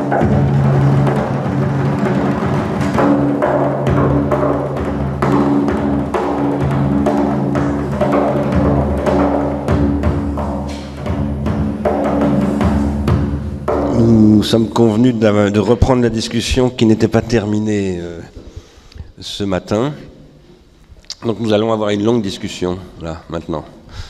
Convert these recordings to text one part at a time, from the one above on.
Nous sommes convenus de reprendre la discussion qui n'était pas terminée ce matin. Donc nous allons avoir une longue discussion, là, maintenant.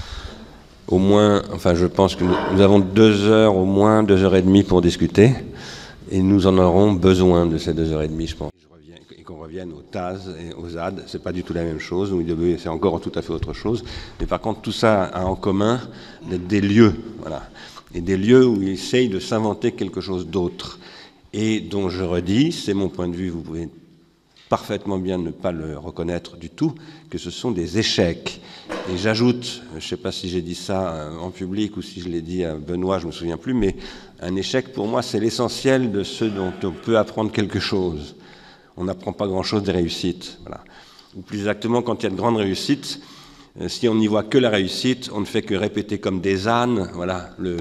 Au moins, enfin je pense que nous avons 2 heures, au moins 2 heures et demie pour discuter. Et nous en aurons besoin de ces 2 heures et demie, je pense. Et qu'on revienne aux TAS et aux ZAD, c'est pas du tout la même chose, c'est encore tout à fait autre chose. Mais par contre, tout ça a en commun d'être des lieux, voilà. Et des lieux où ils essayent de s'inventer quelque chose d'autre. Et dont je redis, c'est mon point de vue, vous pouvez parfaitement bien ne pas le reconnaître du tout, que ce sont des échecs. Et j'ajoute, je ne sais pas si j'ai dit ça en public ou si je l'ai dit à Benoît, je ne me souviens plus, mais un échec pour moi c'est l'essentiel de ceux dont on peut apprendre quelque chose. On n'apprend pas grand-chose des réussites. Voilà. Ou plus exactement, quand il y a de grandes réussites, si on n'y voit que la réussite, on ne fait que répéter comme des ânes, voilà, le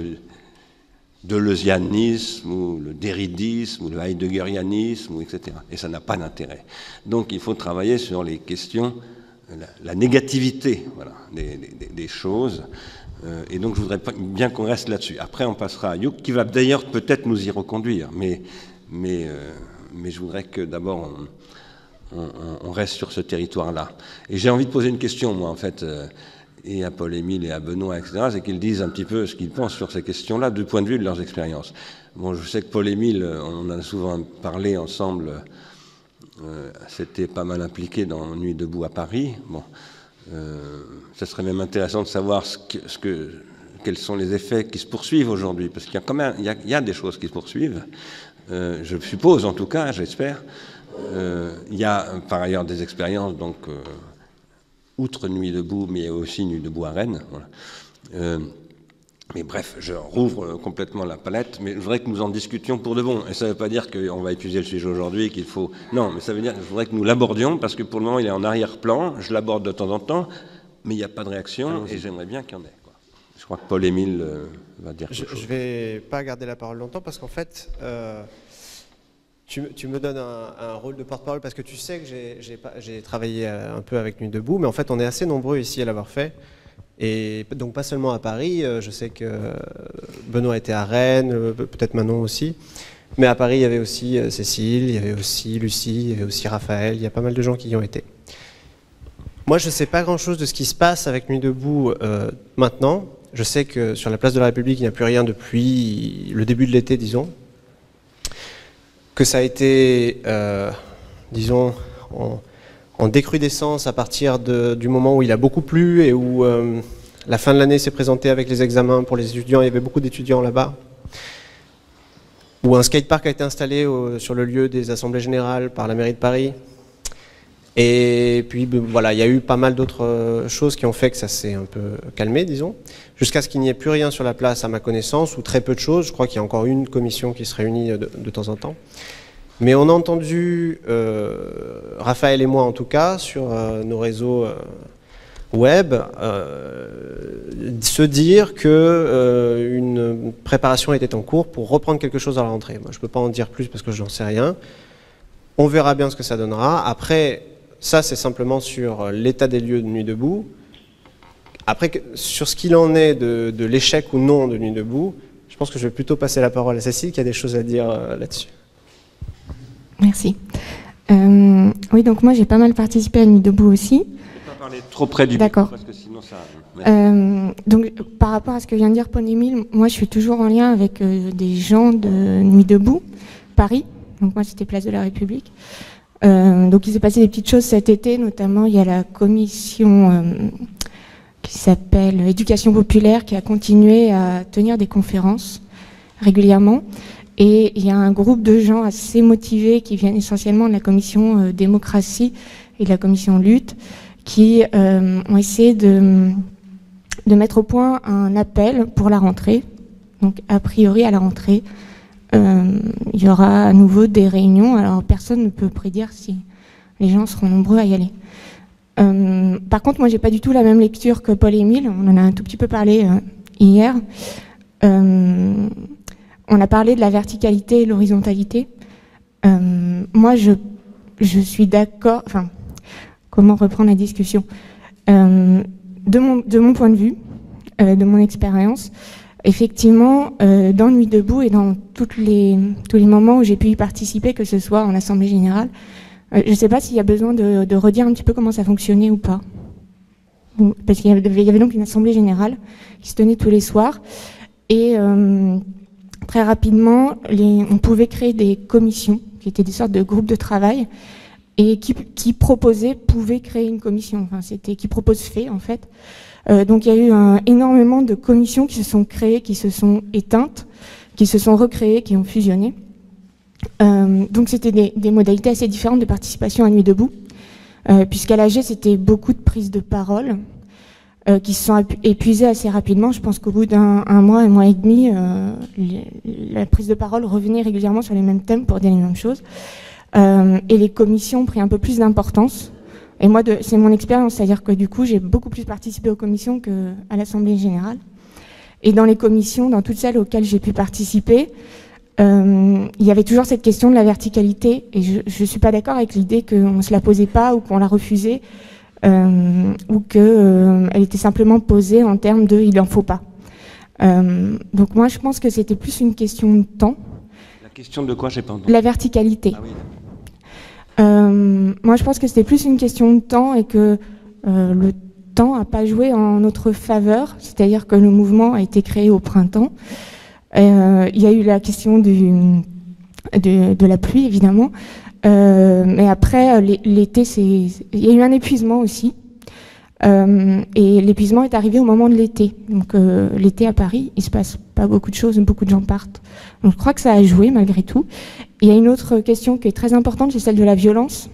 deleuzianisme, ou le derridisme, ou le heideggerianisme, etc. Et ça n'a pas d'intérêt. Donc il faut travailler sur les questions, la négativité, voilà, des choses. Et donc je voudrais bien qu'on reste là-dessus. Après on passera à Youk, qui va d'ailleurs peut-être nous y reconduire. Mais je voudrais que d'abord on reste sur ce territoire-là. Et j'ai envie de poser une question, moi, en fait, et à Paul-Émile et à Benoît, etc., c'est qu'ils disent un petit peu ce qu'ils pensent sur ces questions-là, du point de vue de leurs expériences. Bon, je sais que Paul-Émile, on en a souvent parlé ensemble, s'était pas mal impliqué dans Nuit debout à Paris. Bon, ça serait même intéressant de savoir quels sont les effets qui se poursuivent aujourd'hui, parce qu'il y a quand même, il y a des choses qui se poursuivent, je suppose en tout cas, j'espère. Il y a par ailleurs des expériences, donc, outre Nuit debout, mais aussi Nuit debout à Rennes. Voilà. Mais bref, je rouvre complètement la palette, mais je voudrais que nous en discutions pour de bon. Et ça ne veut pas dire qu'on va épuiser le sujet aujourd'hui, qu'il faut... Non, mais ça veut dire que je voudrais que nous l'abordions, parce que pour le moment, il est en arrière-plan, je l'aborde de temps en temps, mais il n'y a pas de réaction, et j'aimerais bien qu'il y en ait, quoi. Je crois que Paul-Émile va dire quelque chose. Je ne vais pas garder la parole longtemps, parce qu'en fait... Tu me donnes un rôle de porte-parole parce que tu sais que j'ai travaillé un peu avec Nuit debout, mais en fait on est assez nombreux ici à l'avoir fait. Et donc pas seulement à Paris, je sais que Benoît était à Rennes, peut-être Manon aussi. Mais à Paris il y avait aussi Cécile, il y avait aussi Lucie, il y avait aussi Raphaël, il y a pas mal de gens qui y ont été. Moi je ne sais pas grand-chose de ce qui se passe avec Nuit debout maintenant. Je sais que sur la place de la République il n'y a plus rien depuis le début de l'été, disons. Que ça a été, disons, en décrudescence à partir du moment où il a beaucoup plu et où la fin de l'année s'est présentée avec les examens pour les étudiants. Il y avait beaucoup d'étudiants là-bas. Où un skatepark a été installé sur le lieu des assemblées générales par la mairie de Paris. Et puis voilà, il y a eu pas mal d'autres choses qui ont fait que ça s'est un peu calmé, disons, jusqu'à ce qu'il n'y ait plus rien sur la place à ma connaissance, ou très peu de choses. Je crois qu'il y a encore une commission qui se réunit de temps en temps. Mais on a entendu, Raphaël et moi en tout cas, sur nos réseaux web, se dire qu'une préparation était en cours pour reprendre quelque chose à la rentrée. Moi, je ne peux pas en dire plus parce que je n'en sais rien. On verra bien ce que ça donnera. Après, ça c'est simplement sur l'état des lieux de Nuit debout. Après, sur ce qu'il en est de l'échec ou non de Nuit debout, je pense que je vais plutôt passer la parole à Cécile qui a des choses à dire là-dessus. Merci. Oui, donc moi j'ai pas mal participé à Nuit debout aussi. Je ne peux pas parler trop près du micro parce que sinon ça... Donc par rapport à ce que vient de dire Paul-Émile, moi je suis toujours en lien avec des gens de Nuit debout, Paris. Donc moi c'était Place de la République. Donc il s'est passé des petites choses cet été, notamment il y a la commission qui s'appelle Éducation populaire qui a continué à tenir des conférences régulièrement. Et il y a un groupe de gens assez motivés qui viennent essentiellement de la commission démocratie et de la commission lutte qui ont essayé de mettre au point un appel pour la rentrée. Donc a priori à la rentrée, il y aura à nouveau des réunions. Alors personne ne peut prédire si les gens seront nombreux à y aller. Par contre, moi j'ai pas du tout la même lecture que Paul-Émile. On en a un tout petit peu parlé hier. on a parlé de la verticalité et l'horizontalité. Moi, je suis d'accord... Enfin, comment reprendre la discussion ? De mon point de vue, de mon expérience, effectivement, dans Nuit debout et dans tous les moments où j'ai pu y participer, que ce soit en Assemblée Générale, je ne sais pas s'il y a besoin de redire un petit peu comment ça fonctionnait ou pas. Parce qu'il y avait donc une Assemblée Générale qui se tenait tous les soirs. Et très rapidement, on pouvait créer des commissions, qui étaient des sortes de groupes de travail, et qui pouvaient créer une commission. Enfin, c'était qui propose fait, en fait. Donc il y a eu énormément de commissions qui se sont créées, qui se sont éteintes, qui se sont recréées, qui ont fusionné. Donc c'était des modalités assez différentes de participation à Nuit debout, puisqu'à l'AG c'était beaucoup de prises de parole qui se sont épuisées assez rapidement. Je pense qu'au bout d'un mois, un mois et demi, la prise de parole revenait régulièrement sur les mêmes thèmes pour dire les mêmes choses. Et les commissions ont pris un peu plus d'importance. Et moi, c'est mon expérience, c'est-à-dire que du coup, j'ai beaucoup plus participé aux commissions qu'à l'Assemblée Générale. Et dans les commissions, dans toutes celles auxquelles j'ai pu participer, il y avait toujours cette question de la verticalité. Et je ne suis pas d'accord avec l'idée qu'on ne se la posait pas ou qu'on la refusait, ou qu'elle était simplement posée en termes de « il n'en faut pas ». Donc moi, je pense que c'était plus une question de temps. La question de quoi, j'ai pas entendu ? La verticalité. Ah oui. Moi, je pense que c'était plus une question de temps et que le temps n'a pas joué en notre faveur, c'est-à-dire que le mouvement a été créé au printemps. Il y a eu la question de la pluie, évidemment, mais après, l'été, il y a eu un épuisement aussi. Et l'épuisement est arrivé au moment de l'été. Donc l'été à Paris, il se passe pas beaucoup de choses, beaucoup de gens partent. Donc je crois que ça a joué malgré tout. Il y a une autre question qui est très importante, c'est celle de la violence,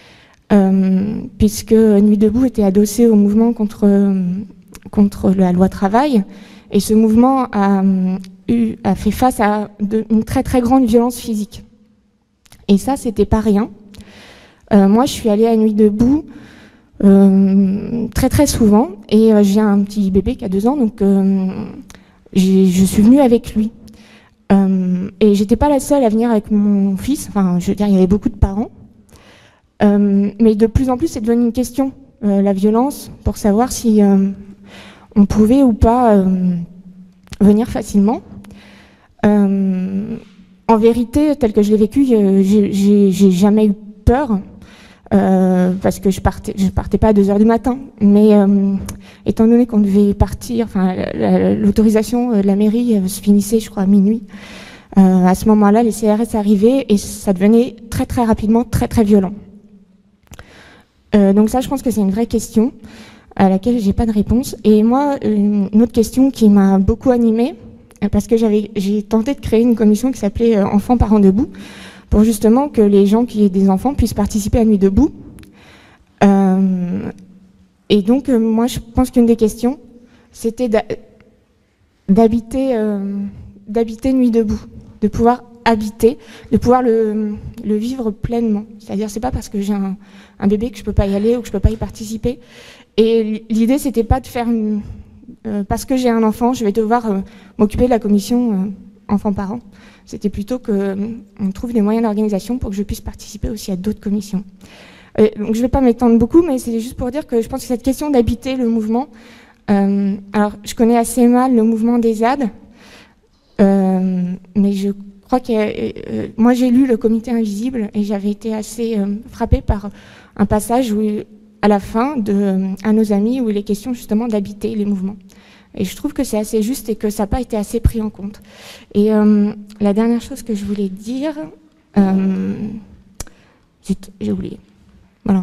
puisque Nuit debout était adossée au mouvement contre la loi travail, et ce mouvement a fait face à une très très grande violence physique. Et ça, c'était pas rien. Moi, je suis allée à Nuit debout très très souvent, et j'ai un petit bébé qui a 2 ans, donc je suis venue avec lui. Et j'étais pas la seule à venir avec mon fils, enfin je veux dire il y avait beaucoup de parents, mais de plus en plus c'est devenu une question, la violence, pour savoir si on pouvait ou pas venir facilement. En vérité, tel que je l'ai vécu, j'ai jamais eu peur, parce que je partais pas à 2h du matin, mais étant donné qu'on devait partir, enfin l'autorisation de la mairie se finissait, je crois, à minuit. À ce moment-là, les CRS arrivaient et ça devenait très très rapidement très très violent. Donc ça, je pense que c'est une vraie question à laquelle j'ai pas de réponse. Et moi, une autre question qui m'a beaucoup animée, parce que j'ai tenté de créer une commission qui s'appelait Enfants Parents Debout, pour justement que les gens qui aient des enfants puissent participer à Nuit debout. Et donc, moi, je pense qu'une des questions, c'était d'habiter Nuit debout, de pouvoir habiter, de pouvoir le vivre pleinement. C'est-à-dire, c'est pas parce que j'ai un bébé que je peux pas y aller ou que je peux pas y participer. Et l'idée, c'était pas de faire parce que j'ai un enfant, je vais devoir m'occuper de la commission enfants-parents. C'était plutôt qu'on trouve des moyens d'organisation pour que je puisse participer aussi à d'autres commissions. Donc je ne vais pas m'étendre beaucoup, mais c'est juste pour dire que je pense que cette question d'habiter le mouvement, alors je connais assez mal le mouvement des ZAD, mais je crois que moi j'ai lu Le Comité Invisible et j'avais été assez frappée par un passage où, à la fin à nos amis, où il est question justement d'habiter les mouvements. Et je trouve que c'est assez juste et que ça n'a pas été assez pris en compte. Et la dernière chose que je voulais dire, j'ai oublié. Voilà.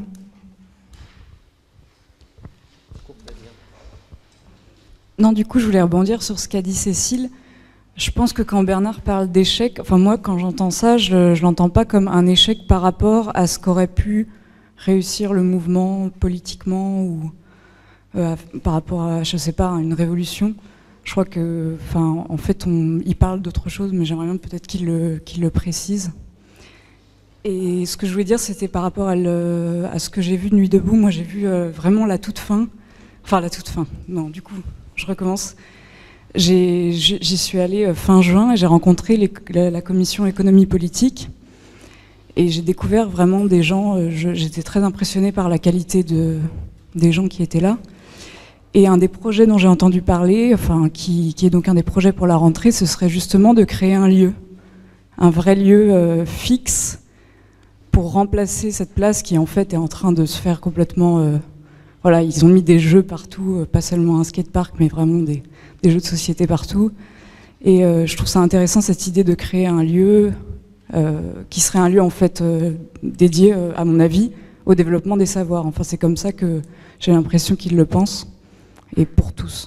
Non, du coup, je voulais rebondir sur ce qu'a dit Cécile. Je pense que quand Bernard parle d'échec, enfin moi, quand j'entends ça, je l'entends pas comme un échec par rapport à ce qu'aurait pu réussir le mouvement politiquement ou par rapport à, je sais pas, à une révolution. Je crois que, enfin, en fait, il parle d'autre chose, mais j'aimerais bien peut-être qu'il le précise. Et ce que je voulais dire, c'était par rapport à ce que j'ai vu de Nuit debout. Moi, j'ai vu vraiment la toute fin. Enfin, la toute fin. Non, du coup, je recommence. J'y suis allée fin juin et j'ai rencontré la commission économie politique et j'ai découvert vraiment des gens, j'étais très impressionnée par la qualité des gens qui étaient là. Et un des projets dont j'ai entendu parler, enfin, qui est donc un des projets pour la rentrée, ce serait justement de créer un vrai lieu fixe pour remplacer cette place qui en fait est en train de se faire complètement... voilà, ils ont mis des jeux partout, pas seulement un skatepark, mais vraiment des jeux de société partout. Et je trouve ça intéressant, cette idée de créer un lieu qui serait un lieu en fait dédié, à mon avis, au développement des savoirs. Enfin, c'est comme ça que j'ai l'impression qu'ils le pensent, et pour tous.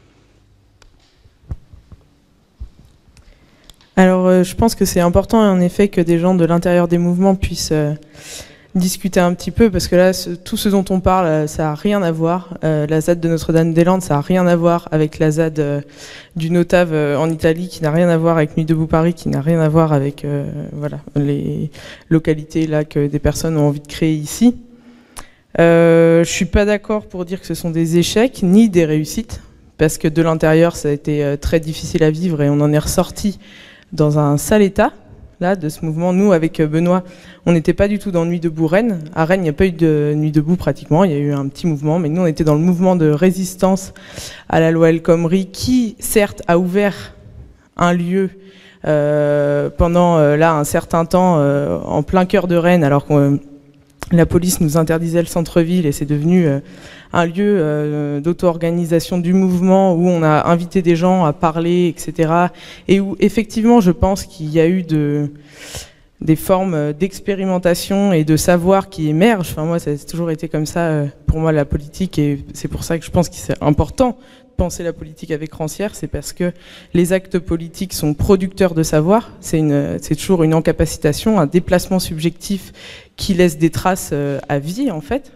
Alors, je pense que c'est important, en effet, que des gens de l'intérieur des mouvements puissent discuter un petit peu, parce que là, tout ce dont on parle, ça n'a rien à voir. La ZAD de Notre-Dame-des-Landes, ça n'a rien à voir avec la ZAD du Notave en Italie, qui n'a rien à voir avec Nuit debout Paris, qui n'a rien à voir avec voilà, les localités là, que des personnes ont envie de créer ici. Je ne suis pas d'accord pour dire que ce sont des échecs, ni des réussites, parce que de l'intérieur, ça a été très difficile à vivre et on en est ressorti dans un sale état. Là, de ce mouvement. Nous, avec Benoît, on n'était pas du tout dans Nuit debout Rennes. À Rennes, il n'y a pas eu de Nuit debout pratiquement, il y a eu un petit mouvement, mais nous, on était dans le mouvement de résistance à la loi El Khomri, qui, certes, a ouvert un lieu pendant là un certain temps en plein cœur de Rennes, alors que la police nous interdisait le centre-ville, et c'est devenu un lieu d'auto-organisation du mouvement où on a invité des gens à parler, etc. Et où effectivement je pense qu'il y a eu des formes d'expérimentation et de savoir qui émergent. Enfin, moi, ça a toujours été comme ça pour moi la politique, et c'est pour ça que je pense que c'est important de penser la politique avec Rancière, c'est parce que les actes politiques sont producteurs de savoir. C'est toujours une encapacitation, un déplacement subjectif qui laisse des traces à vie, en fait.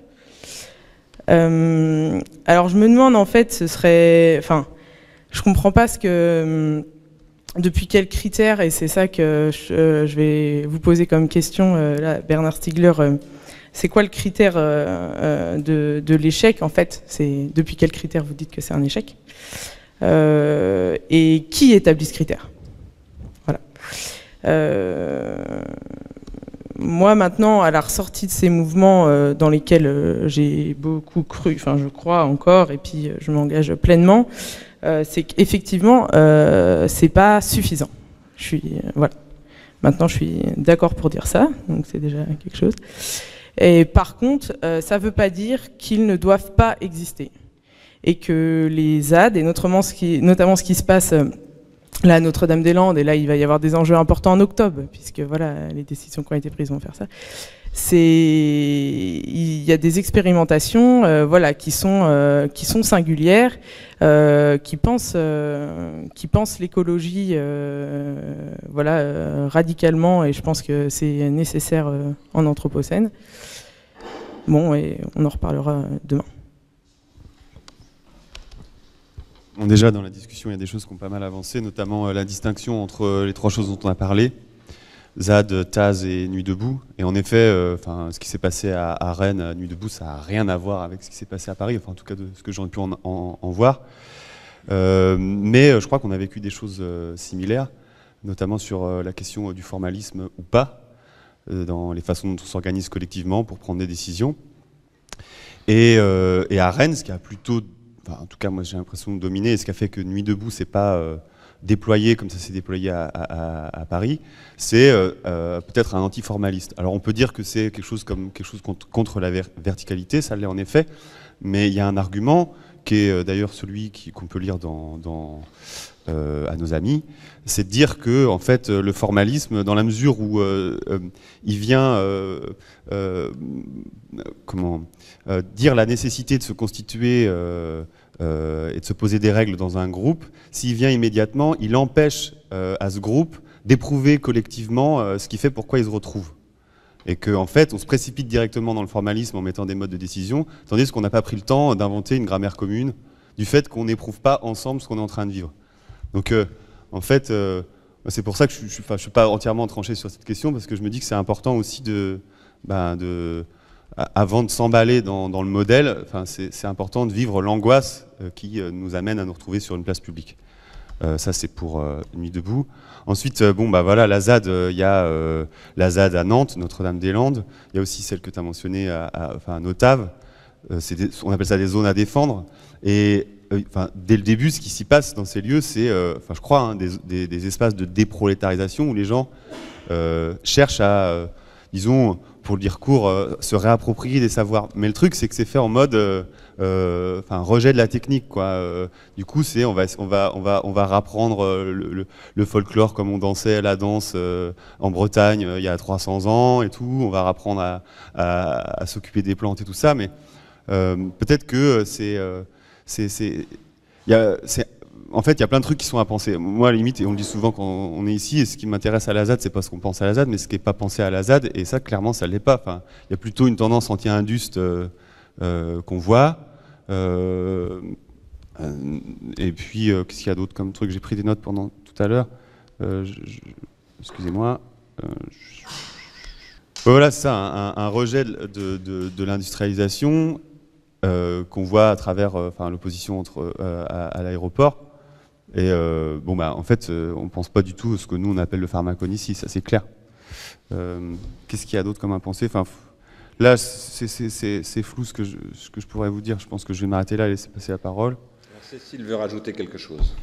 Alors je me demande en fait, je comprends pas ce que, depuis quels critères, et c'est ça que je vais vous poser comme question, là, Bernard Stiegler, c'est quoi le critère de l'échec en fait? C'est depuis quel critère vous dites que c'est un échec? Et qui établit ce critère? Voilà. Moi, maintenant, à la ressortie de ces mouvements dans lesquels j'ai beaucoup cru, enfin je crois encore, et puis je m'engage pleinement, c'est qu'effectivement, c'est pas suffisant. Voilà. Maintenant, je suis d'accord pour dire ça, donc c'est déjà quelque chose. Et par contre, ça ne veut pas dire qu'ils ne doivent pas exister. Et que les ZAD, et notamment ce qui se passe là à Notre-Dame-des-Landes, et là il va y avoir des enjeux importants en octobre, puisque voilà, les décisions qui ont été prises vont faire ça. Il y a des expérimentations voilà, qui sont singulières, qui pensent l'écologie voilà, radicalement, et je pense que c'est nécessaire en Anthropocène. Bon, et on en reparlera demain. Bon, déjà, dans la discussion, il y a des choses qui ont pas mal avancé, notamment la distinction entre les trois choses dont on a parlé, ZAD, Taz et Nuit debout. Et en effet, ce qui s'est passé à Rennes, à Nuit debout, ça n'a rien à voir avec ce qui s'est passé à Paris, enfin en tout cas de ce que j'aurais pu en voir. Mais je crois qu'on a vécu des choses similaires, notamment sur la question du formalisme ou pas, dans les façons dont on s'organise collectivement pour prendre des décisions. Et à Rennes, ce qui a plutôt... Enfin, en tout cas, moi j'ai l'impression de dominer, et ce qui a fait que Nuit debout s'est pas déployé comme ça s'est déployé à Paris, c'est peut-être un anti-formaliste. Alors on peut dire que c'est quelque chose contre la verticalité, ça l'est en effet, mais il y a un argument qui est d'ailleurs celui qu'on peut lire à nos amis, c'est de dire que en fait le formalisme, dans la mesure où il vient dire la nécessité de se constituer et de se poser des règles dans un groupe, s'il vient immédiatement, il empêche à ce groupe d'éprouver collectivement ce qui fait pourquoi il se retrouve. Et qu'en fait, on se précipite directement dans le formalisme en mettant des modes de décision, tandis qu'on n'a pas pris le temps d'inventer une grammaire commune du fait qu'on n'éprouve pas ensemble ce qu'on est en train de vivre. Donc, en fait, c'est pour ça que je ne suis pas entièrement tranché sur cette question, parce que je me dis que c'est important aussi avant de s'emballer dans le modèle, c'est important de vivre l'angoisse qui nous amène à nous retrouver sur une place publique. Ça, c'est pour Nuit debout. Ensuite, bon, bah voilà, la ZAD, il y a la ZAD à Nantes, Notre-Dame-des-Landes. Il y a aussi celle que tu as mentionnée à Notave. On appelle ça des zones à défendre. Et dès le début, ce qui s'y passe dans ces lieux, c'est, je crois, hein, des espaces de déprolétarisation où les gens cherchent à, disons, pour le dire court, se réapproprier des savoirs. Mais le truc, c'est que c'est fait en mode rejet de la technique, quoi. Du coup, c'est on va rapprendre le folklore comme on dansait la danse en Bretagne il y a 300 ans et tout. On va rapprendre à s'occuper des plantes et tout ça. Mais peut-être que en fait, il y a plein de trucs qui sont à penser. Moi, à la limite, et on le dit souvent quand on est ici, et ce qui m'intéresse à la ZAD, c'est pas ce qu'on pense à la ZAD, mais ce qui n'est pas pensé à la ZAD, et ça, clairement, ça ne l'est pas. Enfin, il y a plutôt une tendance anti-induste qu'on voit. Et puis, qu'est-ce qu'il y a d'autre comme truc? J'ai pris des notes pendant tout à l'heure. Excusez-moi. Voilà, c'est ça, un rejet de l'industrialisation qu'on voit à travers l'opposition à l'aéroport. Et en fait, on ne pense pas du tout à ce que nous on appelle le pharmacone ici, ça c'est clair. Qu'est-ce qu'il y a d'autre comme impensé? Là, c'est flou ce que je pourrais vous dire. Je pense que je vais m'arrêter là et laisser passer la parole. Alors, Cécile veut rajouter quelque chose.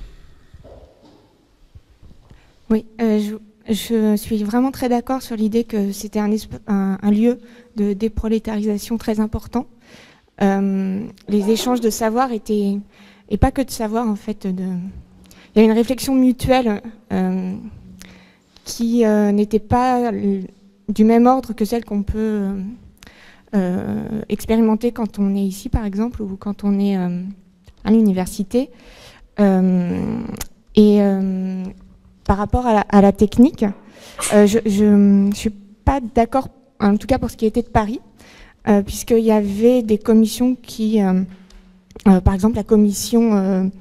Oui, je suis vraiment très d'accord sur l'idée que c'était un lieu de déprolétarisation très important. Les échanges de savoir étaient, et pas que de savoir en fait, il y a une réflexion mutuelle qui n'était pas du même ordre que celle qu'on peut expérimenter quand on est ici par exemple ou quand on est à l'université. Par rapport à la technique, je ne suis pas d'accord, en tout cas pour ce qui était de Paris, puisqu'il y avait des commissions qui, par exemple la commission,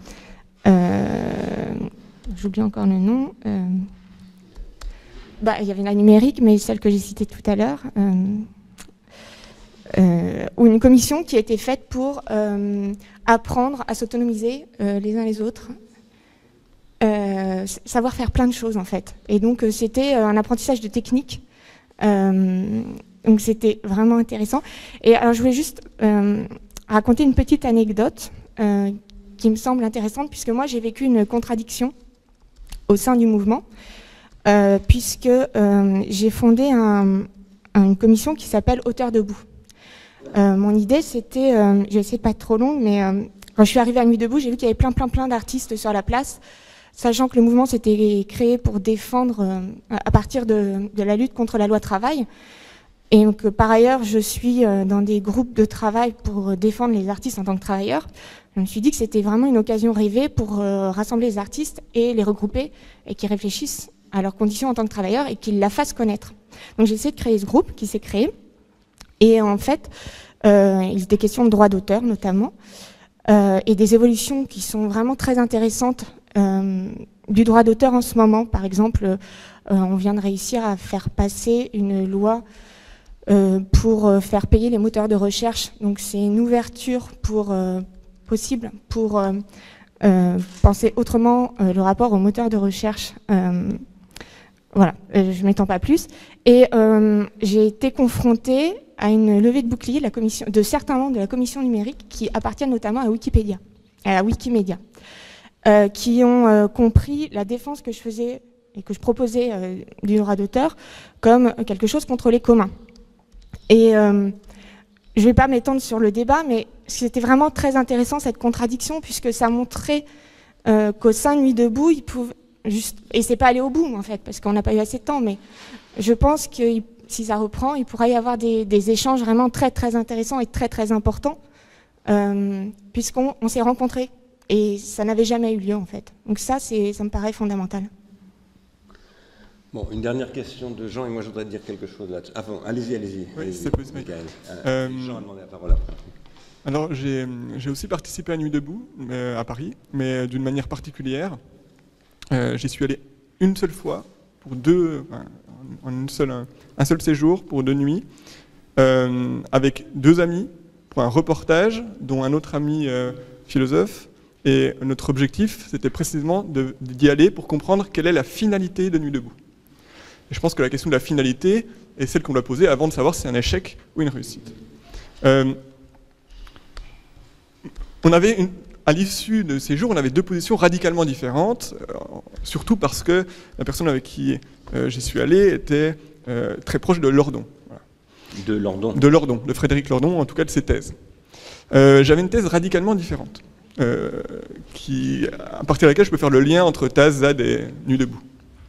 j'oublie encore le nom, il y avait la numérique, mais celle que j'ai citée tout à l'heure, ou une commission qui a été faite pour apprendre à s'autonomiser les uns les autres, savoir faire plein de choses en fait. Et donc c'était un apprentissage de technique. Donc c'était vraiment intéressant. Et alors je voulais juste raconter une petite anecdote qui me semble intéressante, puisque moi j'ai vécu une contradiction au sein du mouvement, puisque j'ai fondé une commission qui s'appelle Auteurs debout. Mon idée c'était, je vais essayer de pas être trop longue, mais quand je suis arrivée à Nuit debout, j'ai vu qu'il y avait plein d'artistes sur la place, sachant que le mouvement s'était créé pour défendre, à partir de la lutte contre la loi travail. Et donc, par ailleurs, je suis dans des groupes de travail pour défendre les artistes en tant que travailleurs. Je me suis dit que c'était vraiment une occasion rêvée pour rassembler les artistes et les regrouper et qu'ils réfléchissent à leurs conditions en tant que travailleurs et qu'ils la fassent connaître. Donc, j'ai essayé de créer ce groupe qui s'est créé. Et en fait, il était question de droits d'auteur notamment et des évolutions qui sont vraiment très intéressantes du droit d'auteur en ce moment. Par exemple, on vient de réussir à faire passer une loi pour faire payer les moteurs de recherche. Donc c'est une ouverture possible pour penser autrement le rapport aux moteurs de recherche. Voilà, je ne m'étends pas plus. Et j'ai été confrontée à une levée de bouclier de certains membres de la commission numérique qui appartiennent notamment à Wikipédia, à la Wikimedia, qui ont compris la défense que je faisais et que je proposais du droit d'auteur comme quelque chose contre les communs. Et je ne vais pas m'étendre sur le débat, mais c'était vraiment très intéressant cette contradiction, puisque ça montrait qu'au sein de Nuit debout, ils pouvaient juste, et c'est pas aller au bout en fait, parce qu'on n'a pas eu assez de temps, mais je pense que si ça reprend, il pourrait y avoir des échanges vraiment très très intéressants et très importants, puisqu'on s'est rencontrés et ça n'avait jamais eu lieu en fait. Donc ça me paraît fondamental. Bon, une dernière question de Jean, et moi je voudrais dire quelque chose là-dessus. Ah bon, allez-y. Oui, c'est possible. Jean a demandé la parole après. Alors, j'ai aussi participé à Nuit debout, à Paris, mais d'une manière particulière. J'y suis allé une seule fois, pour un seul séjour, pour 2 nuits, avec 2 amis, pour un reportage, dont un autre ami philosophe, Et notre objectif, c'était précisément d'y aller pour comprendre quelle est la finalité de Nuit debout. Et je pense que la question de la finalité est celle qu'on doit poser avant de savoir si c'est un échec ou une réussite. À l'issue de ces jours, on avait deux positions radicalement différentes, surtout parce que la personne avec qui j'y suis allé était très proche de Lordon. Voilà. De Lordon. De Lordon, de Frédéric Lordon, en tout cas de ses thèses. J'avais une thèse radicalement différente, à partir de laquelle je peux faire le lien entre Taz, ZAD et Nuit debout.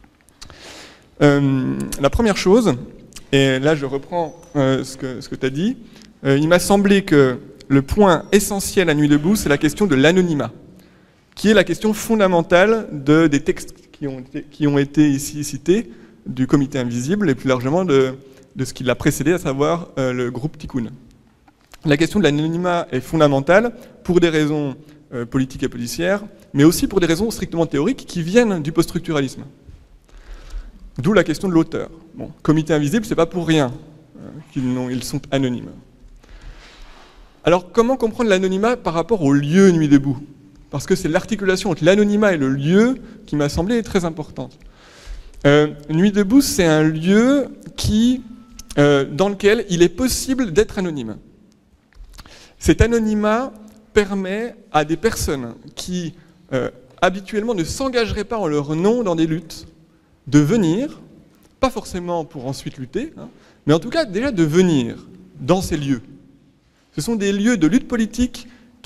La première chose, et là je reprends ce que tu as dit, il m'a semblé que le point essentiel à Nuit debout, c'est la question de l'anonymat, qui est la question fondamentale des textes qui ont été ici cités, du Comité Invisible, et plus largement de ce qui l'a précédé, à savoir le groupe Tikkun. La question de l'anonymat est fondamentale pour des raisons politiques et policières, mais aussi pour des raisons strictement théoriques qui viennent du post-structuralisme. D'où la question de l'auteur. Bon, Comité Invisible, c'est pas pour rien qu'ils sont anonymes. Alors, comment comprendre l'anonymat par rapport au lieu Nuit debout? Parce que c'est l'articulation entre l'anonymat et le lieu qui m'a semblé très importante. Nuit debout, c'est un lieu dans lequel il est possible d'être anonyme. Cet anonymat permet à des personnes qui habituellement ne s'engageraient pas en leur nom dans des luttes de venir, pas forcément pour ensuite lutter, mais en tout cas déjà de venir dans ces lieux. Ce sont des lieux de lutte politique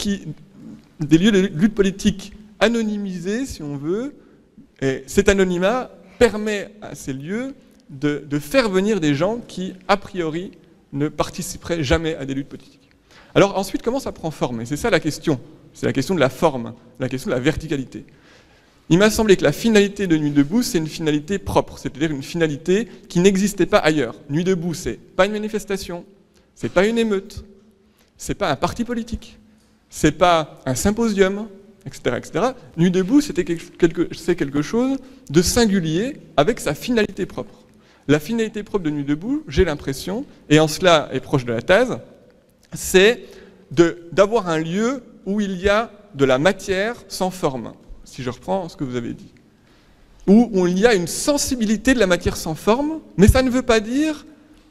anonymisés, si on veut, et cet anonymat permet à ces lieux de faire venir des gens qui, a priori, ne participeraient jamais à des luttes politiques. Alors ensuite, comment ça prend forme? Et c'est ça la question. C'est la question de la forme, la question de la verticalité. Il m'a semblé que la finalité de Nuit debout, c'est une finalité propre, c'est-à-dire une finalité qui n'existait pas ailleurs. Nuit debout, c'est pas une manifestation, c'est pas une émeute, c'est pas un parti politique, c'est pas un symposium, etc., etc. Nuit debout, c'est quelque chose de singulier avec sa finalité propre. La finalité propre de Nuit debout, j'ai l'impression, et en cela est proche de la thèse, c'est d'avoir un lieu où il y a de la matière sans forme, si je reprends ce que vous avez dit. Où il y a une sensibilité de la matière sans forme, mais ça ne veut pas dire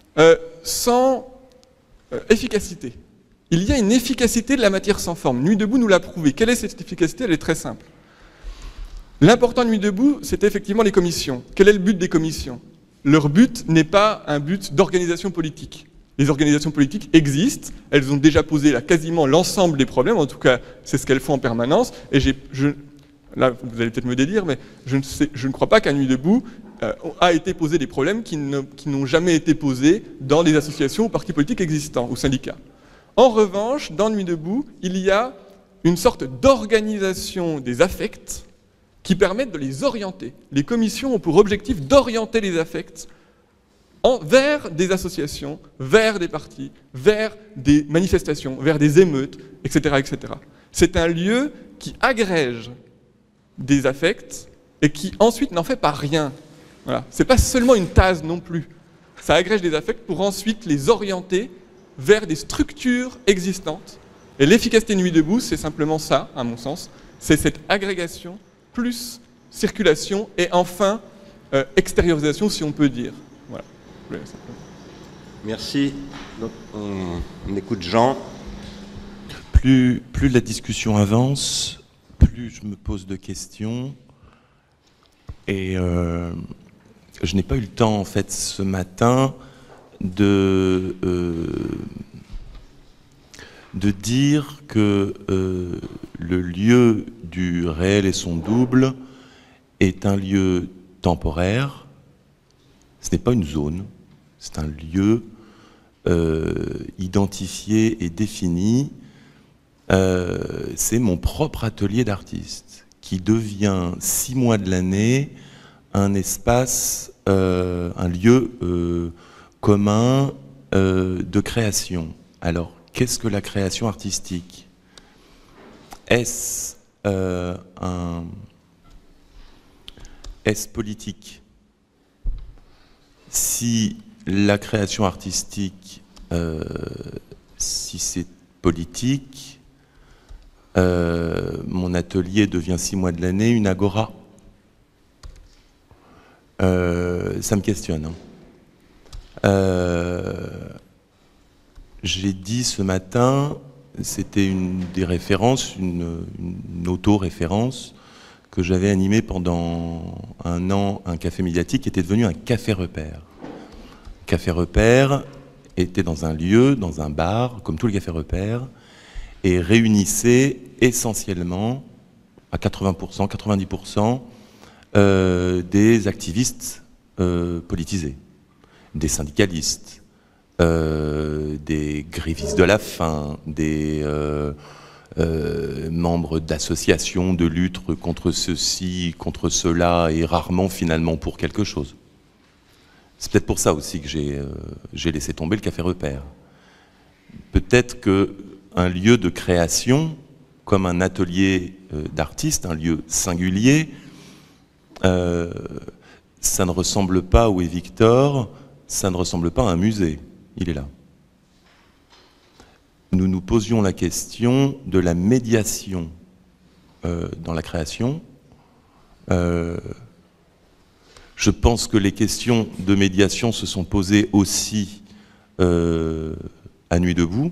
sans efficacité. Il y a une efficacité de la matière sans forme. Nuit debout nous l'a prouvé. Quelle est cette efficacité? Elle est très simple. L'important de Nuit debout, c'est effectivement les commissions. Quel est le but des commissions? Leur but n'est pas un but d'organisation politique. Les organisations politiques existent, elles ont déjà posé quasiment l'ensemble des problèmes, en tout cas c'est ce qu'elles font en permanence, et là vous allez peut-être me dédire, mais je ne crois pas qu'à Nuit debout a été posé des problèmes qui n'ont jamais été posés dans des associations ou partis politiques existants, ou syndicats. En revanche, dans Nuit debout, il y a une sorte d'organisation des affects qui permettent de les orienter. Les commissions ont pour objectif d'orienter les affects vers des associations, vers des partis, vers des manifestations, vers des émeutes, etc., etc. C'est un lieu qui agrège des affects et qui ensuite n'en fait pas rien. Voilà. C'est pas seulement une tasse non plus. Ça agrège des affects pour ensuite les orienter vers des structures existantes. Et l'efficacité Nuit debout, c'est simplement ça, à mon sens. C'est cette agrégation plus circulation et enfin extériorisation, si on peut dire. Voilà. Merci. Donc, on écoute Jean. Plus la discussion avance, plus je me pose de questions. Et je n'ai pas eu le temps, en fait, ce matin, de dire que le lieu du réel et son double est un lieu temporaire. Ce n'est pas une zone, c'est un lieu identifié et défini. C'est mon propre atelier d'artiste qui devient 6 mois de l'année un espace, un lieu commun de création. Alors, qu'est-ce que la création artistique? Est-ce politique? Si la création artistique, si c'est politique, mon atelier devient 6 mois de l'année une agora. Ça me questionne. J'ai dit ce matin, c'était une des références, une auto-référence, que j'avais animé pendant un an un café médiatique qui était devenu un café repère. Café repère était dans un lieu, dans un bar, comme tous les cafés repères, et réunissait essentiellement, à 80%, 90%, des activistes politisés, des syndicalistes, des grévistes de la faim, des membres d'associations de lutte contre ceci, contre cela, et rarement finalement pour quelque chose. C'est peut-être pour ça aussi que j'ai laissé tomber le café repère. Peut-être qu'un lieu de création, comme un atelier d'artiste, un lieu singulier, ça ne ressemble pas, où est Victor, ça ne ressemble pas à un musée. Il est là. Nous nous posions la question de la médiation dans la création. Je pense que les questions de médiation se sont posées aussi à Nuit debout.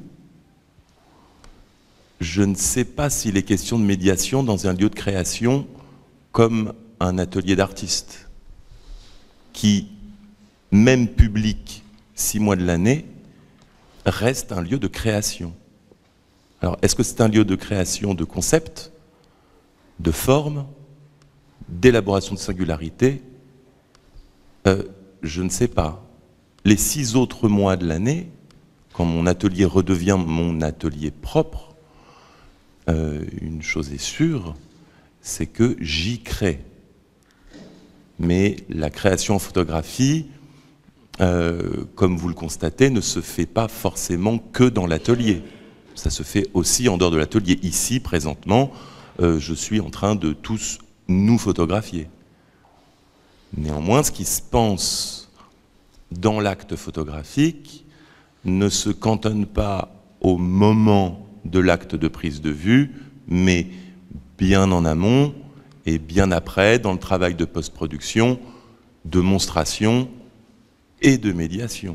Je ne sais pas si les questions de médiation dans un lieu de création comme un atelier d'artiste qui, même public 6 mois de l'année, reste un lieu de création. Alors, est-ce que c'est un lieu de création de concepts, de formes, d'élaboration de singularité? Je ne sais pas. Les 6 autres mois de l'année, quand mon atelier redevient mon atelier propre, une chose est sûre, c'est que j'y crée. Mais la création en photographie, comme vous le constatez, ne se fait pas forcément que dans l'atelier. Ça se fait aussi en dehors de l'atelier. Ici, présentement, je suis en train de tous nous photographier. Néanmoins, ce qui se pense dans l'acte photographique ne se cantonne pas au moment de l'acte de prise de vue, mais bien en amont et bien après, dans le travail de post-production, de monstration et de médiation.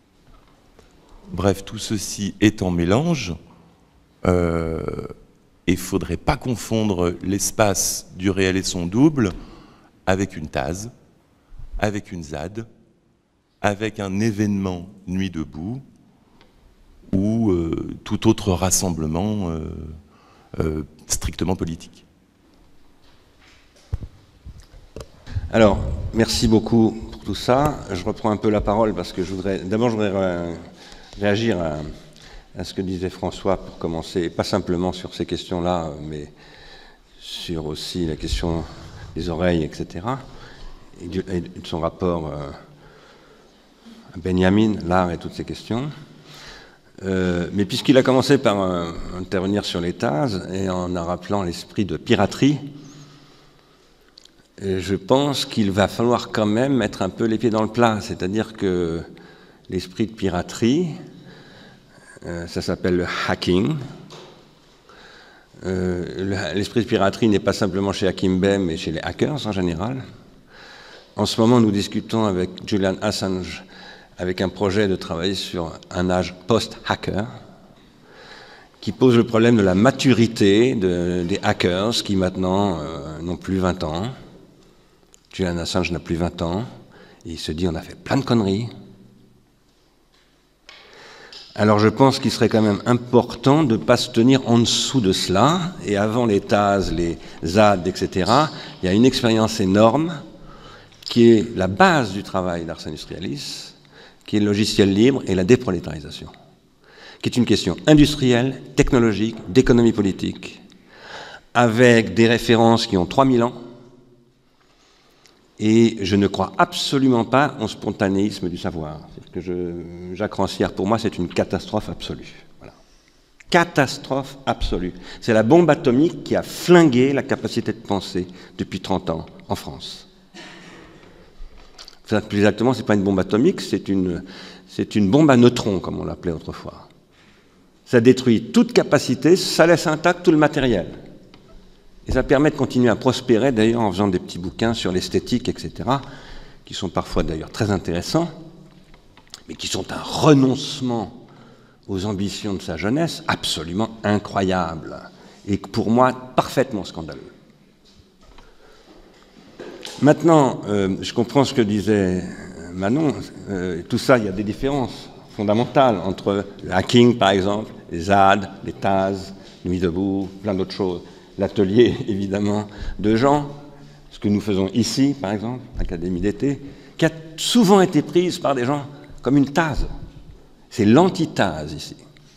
Bref, tout ceci est en mélange, et il ne faudrait pas confondre l'espace du réel et son double avec une TASE, avec une ZAD, avec un événement Nuit debout, ou tout autre rassemblement strictement politique. Alors, merci beaucoup pour tout ça. Je reprends un peu la parole parce que je voudrais réagir à ce que disait François pour commencer, et pas simplement sur ces questions-là, mais sur aussi la question des oreilles, etc., et de son rapport à Benjamin, l'art et toutes ces questions. Mais puisqu'il a commencé par intervenir sur les TASE et en rappelant l'esprit de piraterie, je pense qu'il va falloir quand même mettre un peu les pieds dans le plat, c'est-à-dire que l'esprit de piraterie, ça s'appelle le hacking. L'esprit de piraterie n'est pas simplement chez Hakim Bey, mais chez les hackers en général. En ce moment, nous discutons avec Julian Assange avec un projet de travailler sur un âge post-hacker qui pose le problème de la maturité des hackers qui maintenant n'ont plus 20 ans. Julian Assange n'a plus 20 ans et il se dit on a fait plein de conneries. Alors je pense qu'il serait quand même important de ne pas se tenir en dessous de cela, et avant les TASE, les ZAD, etc., il y a une expérience énorme qui est la base du travail d'Ars Industrialis, qui est le logiciel libre et la déprolétarisation, qui est une question industrielle, technologique, d'économie politique, avec des références qui ont 3000 ans, et je ne crois absolument pas au spontanéisme du savoir. C'est ce que Jacques Rancière, pour moi, c'est une catastrophe absolue. Voilà. Catastrophe absolue. C'est la bombe atomique qui a flingué la capacité de penser depuis 30 ans en France. Plus exactement, ce n'est pas une bombe atomique, c'est une bombe à neutrons, comme on l'appelait autrefois. Ça détruit toute capacité, ça laisse intact tout le matériel. Et ça permet de continuer à prospérer, d'ailleurs, en faisant des petits bouquins sur l'esthétique, etc., qui sont parfois d'ailleurs très intéressants, mais qui sont un renoncement aux ambitions de sa jeunesse absolument incroyable, et pour moi, parfaitement scandaleux. Maintenant, je comprends ce que disait Manon, tout ça, il y a des différences fondamentales entre le hacking, par exemple, les ZAD, les TAZ, Nuit debout, plein d'autres choses. L'atelier, évidemment, de Jean, ce que nous faisons ici, par exemple, l'Académie d'été, qui a souvent été prise par des gens comme une TAZ. C'est l'anti-TAZ ici.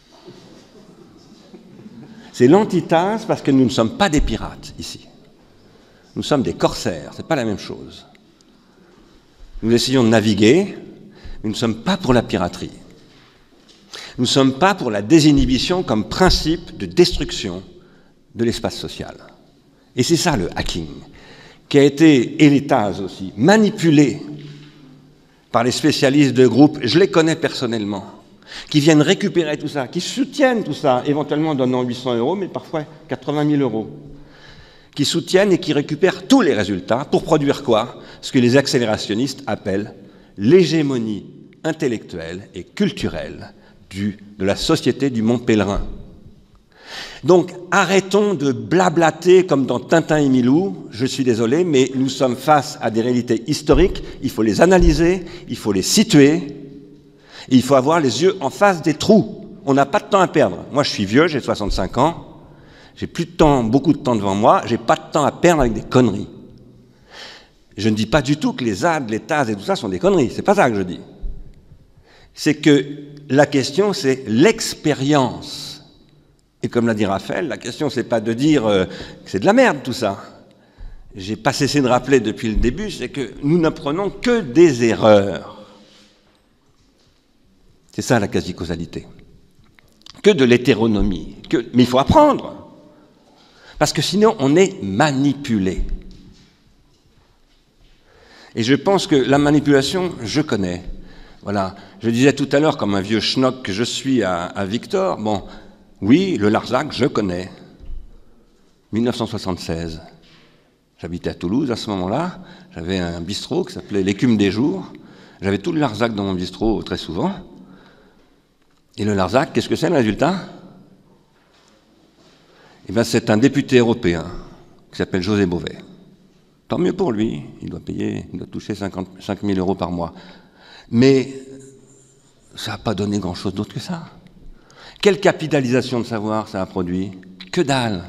C'est l'anti-TAZ parce que nous ne sommes pas des pirates ici. Nous sommes des corsaires, c'est pas la même chose. Nous essayons de naviguer, mais nous ne sommes pas pour la piraterie. Nous ne sommes pas pour la désinhibition comme principe de destruction de l'espace social. Et c'est ça le hacking, qui a été, et les TAZ aussi, manipulé par les spécialistes de groupes, je les connais personnellement, qui viennent récupérer tout ça, qui soutiennent tout ça, éventuellement donnant 800 €, mais parfois 80 000 €, qui soutiennent et qui récupèrent tous les résultats pour produire quoi? Ce que les accélérationnistes appellent l'hégémonie intellectuelle et culturelle de la société du Mont Pèlerin. Donc, arrêtons de blablater comme dans Tintin et Milou, je suis désolé, mais nous sommes face à des réalités historiques, il faut les analyser, il faut les situer, et il faut avoir les yeux en face des trous. On n'a pas de temps à perdre. Moi, je suis vieux, j'ai 65 ans, j'ai plus de temps, beaucoup de temps devant moi, j'ai pas de temps à perdre avec des conneries. Je ne dis pas du tout que les ZAD, les TAZ et tout ça sont des conneries, c'est pas ça que je dis. C'est que la question, c'est l'expérience. Et comme l'a dit Raphaël, la question, c'est pas de dire que c'est de la merde tout ça. J'ai pas cessé de rappeler depuis le début, c'est que nous n'apprenons que des erreurs. C'est ça la quasi-causalité. Que de l'hétéronomie. Mais il faut apprendre. Parce que sinon, on est manipulé. Et je pense que la manipulation, je connais. Voilà. Je disais tout à l'heure, comme un vieux schnock que je suis à Victor, bon, oui, le Larzac, je connais. 1976. J'habitais à Toulouse à ce moment-là. J'avais un bistrot qui s'appelait l'Écume des Jours. J'avais tout le Larzac dans mon bistrot très souvent. Et le Larzac, qu'est-ce que c'est le résultat? Eh bien, c'est un député européen qui s'appelle José Bové. Tant mieux pour lui, il doit toucher 5 000 € par mois. Mais ça n'a pas donné grand-chose d'autre que ça. Quelle capitalisation de savoir ça a produit? Que dalle!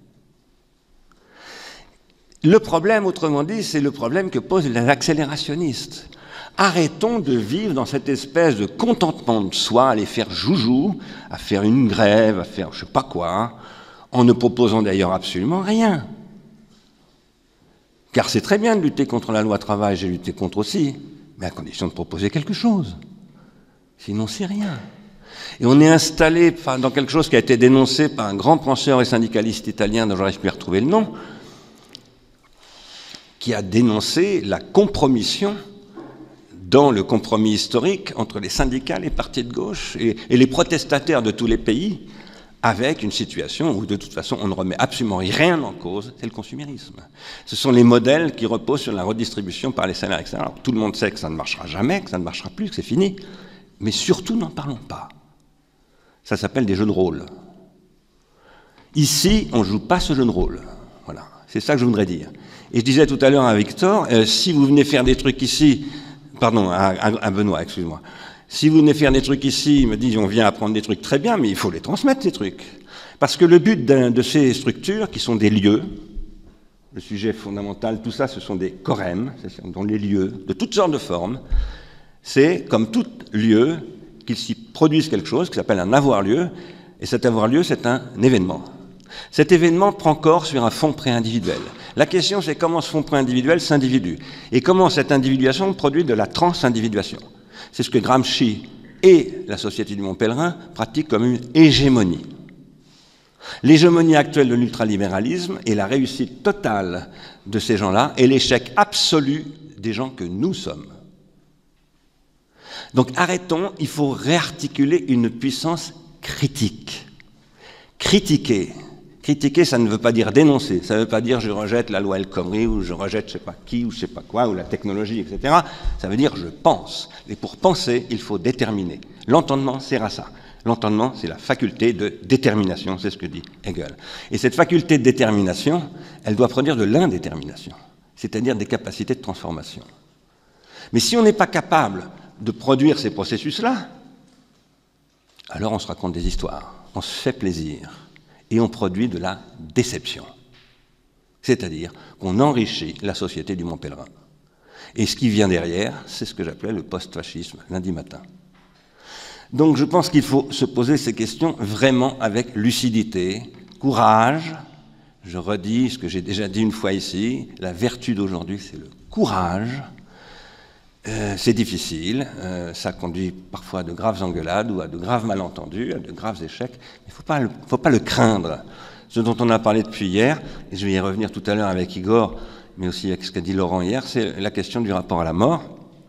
Le problème, autrement dit, c'est le problème que posent les accélérationnistes. Arrêtons de vivre dans cette espèce de contentement de soi, à aller faire joujou, à faire une grève, à faire je ne sais pas quoi, en ne proposant d'ailleurs absolument rien. Car c'est très bien de lutter contre la loi travail, j'ai lutté contre aussi, mais à condition de proposer quelque chose. Sinon, c'est rien. Et on est installé dans quelque chose qui a été dénoncé par un grand penseur et syndicaliste italien, dont j'aurais pu retrouver le nom, qui a dénoncé la compromission dans le compromis historique entre les syndicats, les partis de gauche et les protestataires de tous les pays, avec une situation où de toute façon on ne remet absolument rien en cause, c'est le consumérisme. Ce sont les modèles qui reposent sur la redistribution par les salaires, etc. Alors, tout le monde sait que ça ne marchera jamais, que ça ne marchera plus, que c'est fini, mais surtout n'en parlons pas. Ça s'appelle des jeux de rôle. Ici, on ne joue pas ce jeu de rôle. Voilà, c'est ça que je voudrais dire. Et je disais tout à l'heure à Victor, si vous venez faire des trucs ici, pardon, à Benoît, excuse-moi, si vous venez faire des trucs ici, il me dit on vient apprendre des trucs très bien, mais il faut les transmettre ces trucs. Parce que le but de ces structures, qui sont des lieux, le sujet fondamental, tout ça, ce sont des corèmes, dans les lieux, de toutes sortes de formes, c'est, comme tout lieu, qu'il s'y produise quelque chose qui s'appelle un avoir-lieu, et cet avoir-lieu, c'est un événement. Cet événement prend corps sur un fond pré-individuel. La question, c'est comment ce fond pré-individuel s'individue, et comment cette individuation produit de la transindividuation. C'est ce que Gramsci et la Société du Mont Pèlerin pratiquent comme une hégémonie. L'hégémonie actuelle de l'ultralibéralisme est la réussite totale de ces gens-là et l'échec absolu des gens que nous sommes. Donc arrêtons, il faut réarticuler une puissance critique. Critiquer. Critiquer, ça ne veut pas dire dénoncer, ça ne veut pas dire je rejette la loi El Khomri ou je rejette je ne sais pas qui ou je ne sais pas quoi ou la technologie, etc. Ça veut dire je pense. Et pour penser, il faut déterminer. L'entendement sert à ça. L'entendement, c'est la faculté de détermination, c'est ce que dit Hegel. Et cette faculté de détermination, elle doit produire de l'indétermination, c'est-à-dire des capacités de transformation. Mais si on n'est pas capable de produire ces processus-là, alors on se raconte des histoires, on se fait plaisir. Et on produit de la déception. C'est-à-dire qu'on enrichit la société du Mont Pèlerin. Et ce qui vient derrière, c'est ce que j'appelais le post-fascisme, lundi matin. Donc je pense qu'il faut se poser ces questions vraiment avec lucidité, courage. Je redis ce que j'ai déjà dit une fois ici, la vertu d'aujourd'hui, c'est le courage. C'est difficile, ça conduit parfois à de graves engueulades ou à de graves malentendus, à de graves échecs. Il ne faut pas le craindre. Ce dont on a parlé depuis hier, et je vais y revenir tout à l'heure avec Igor, mais aussi avec ce qu'a dit Laurent hier, c'est la question du rapport à la mort,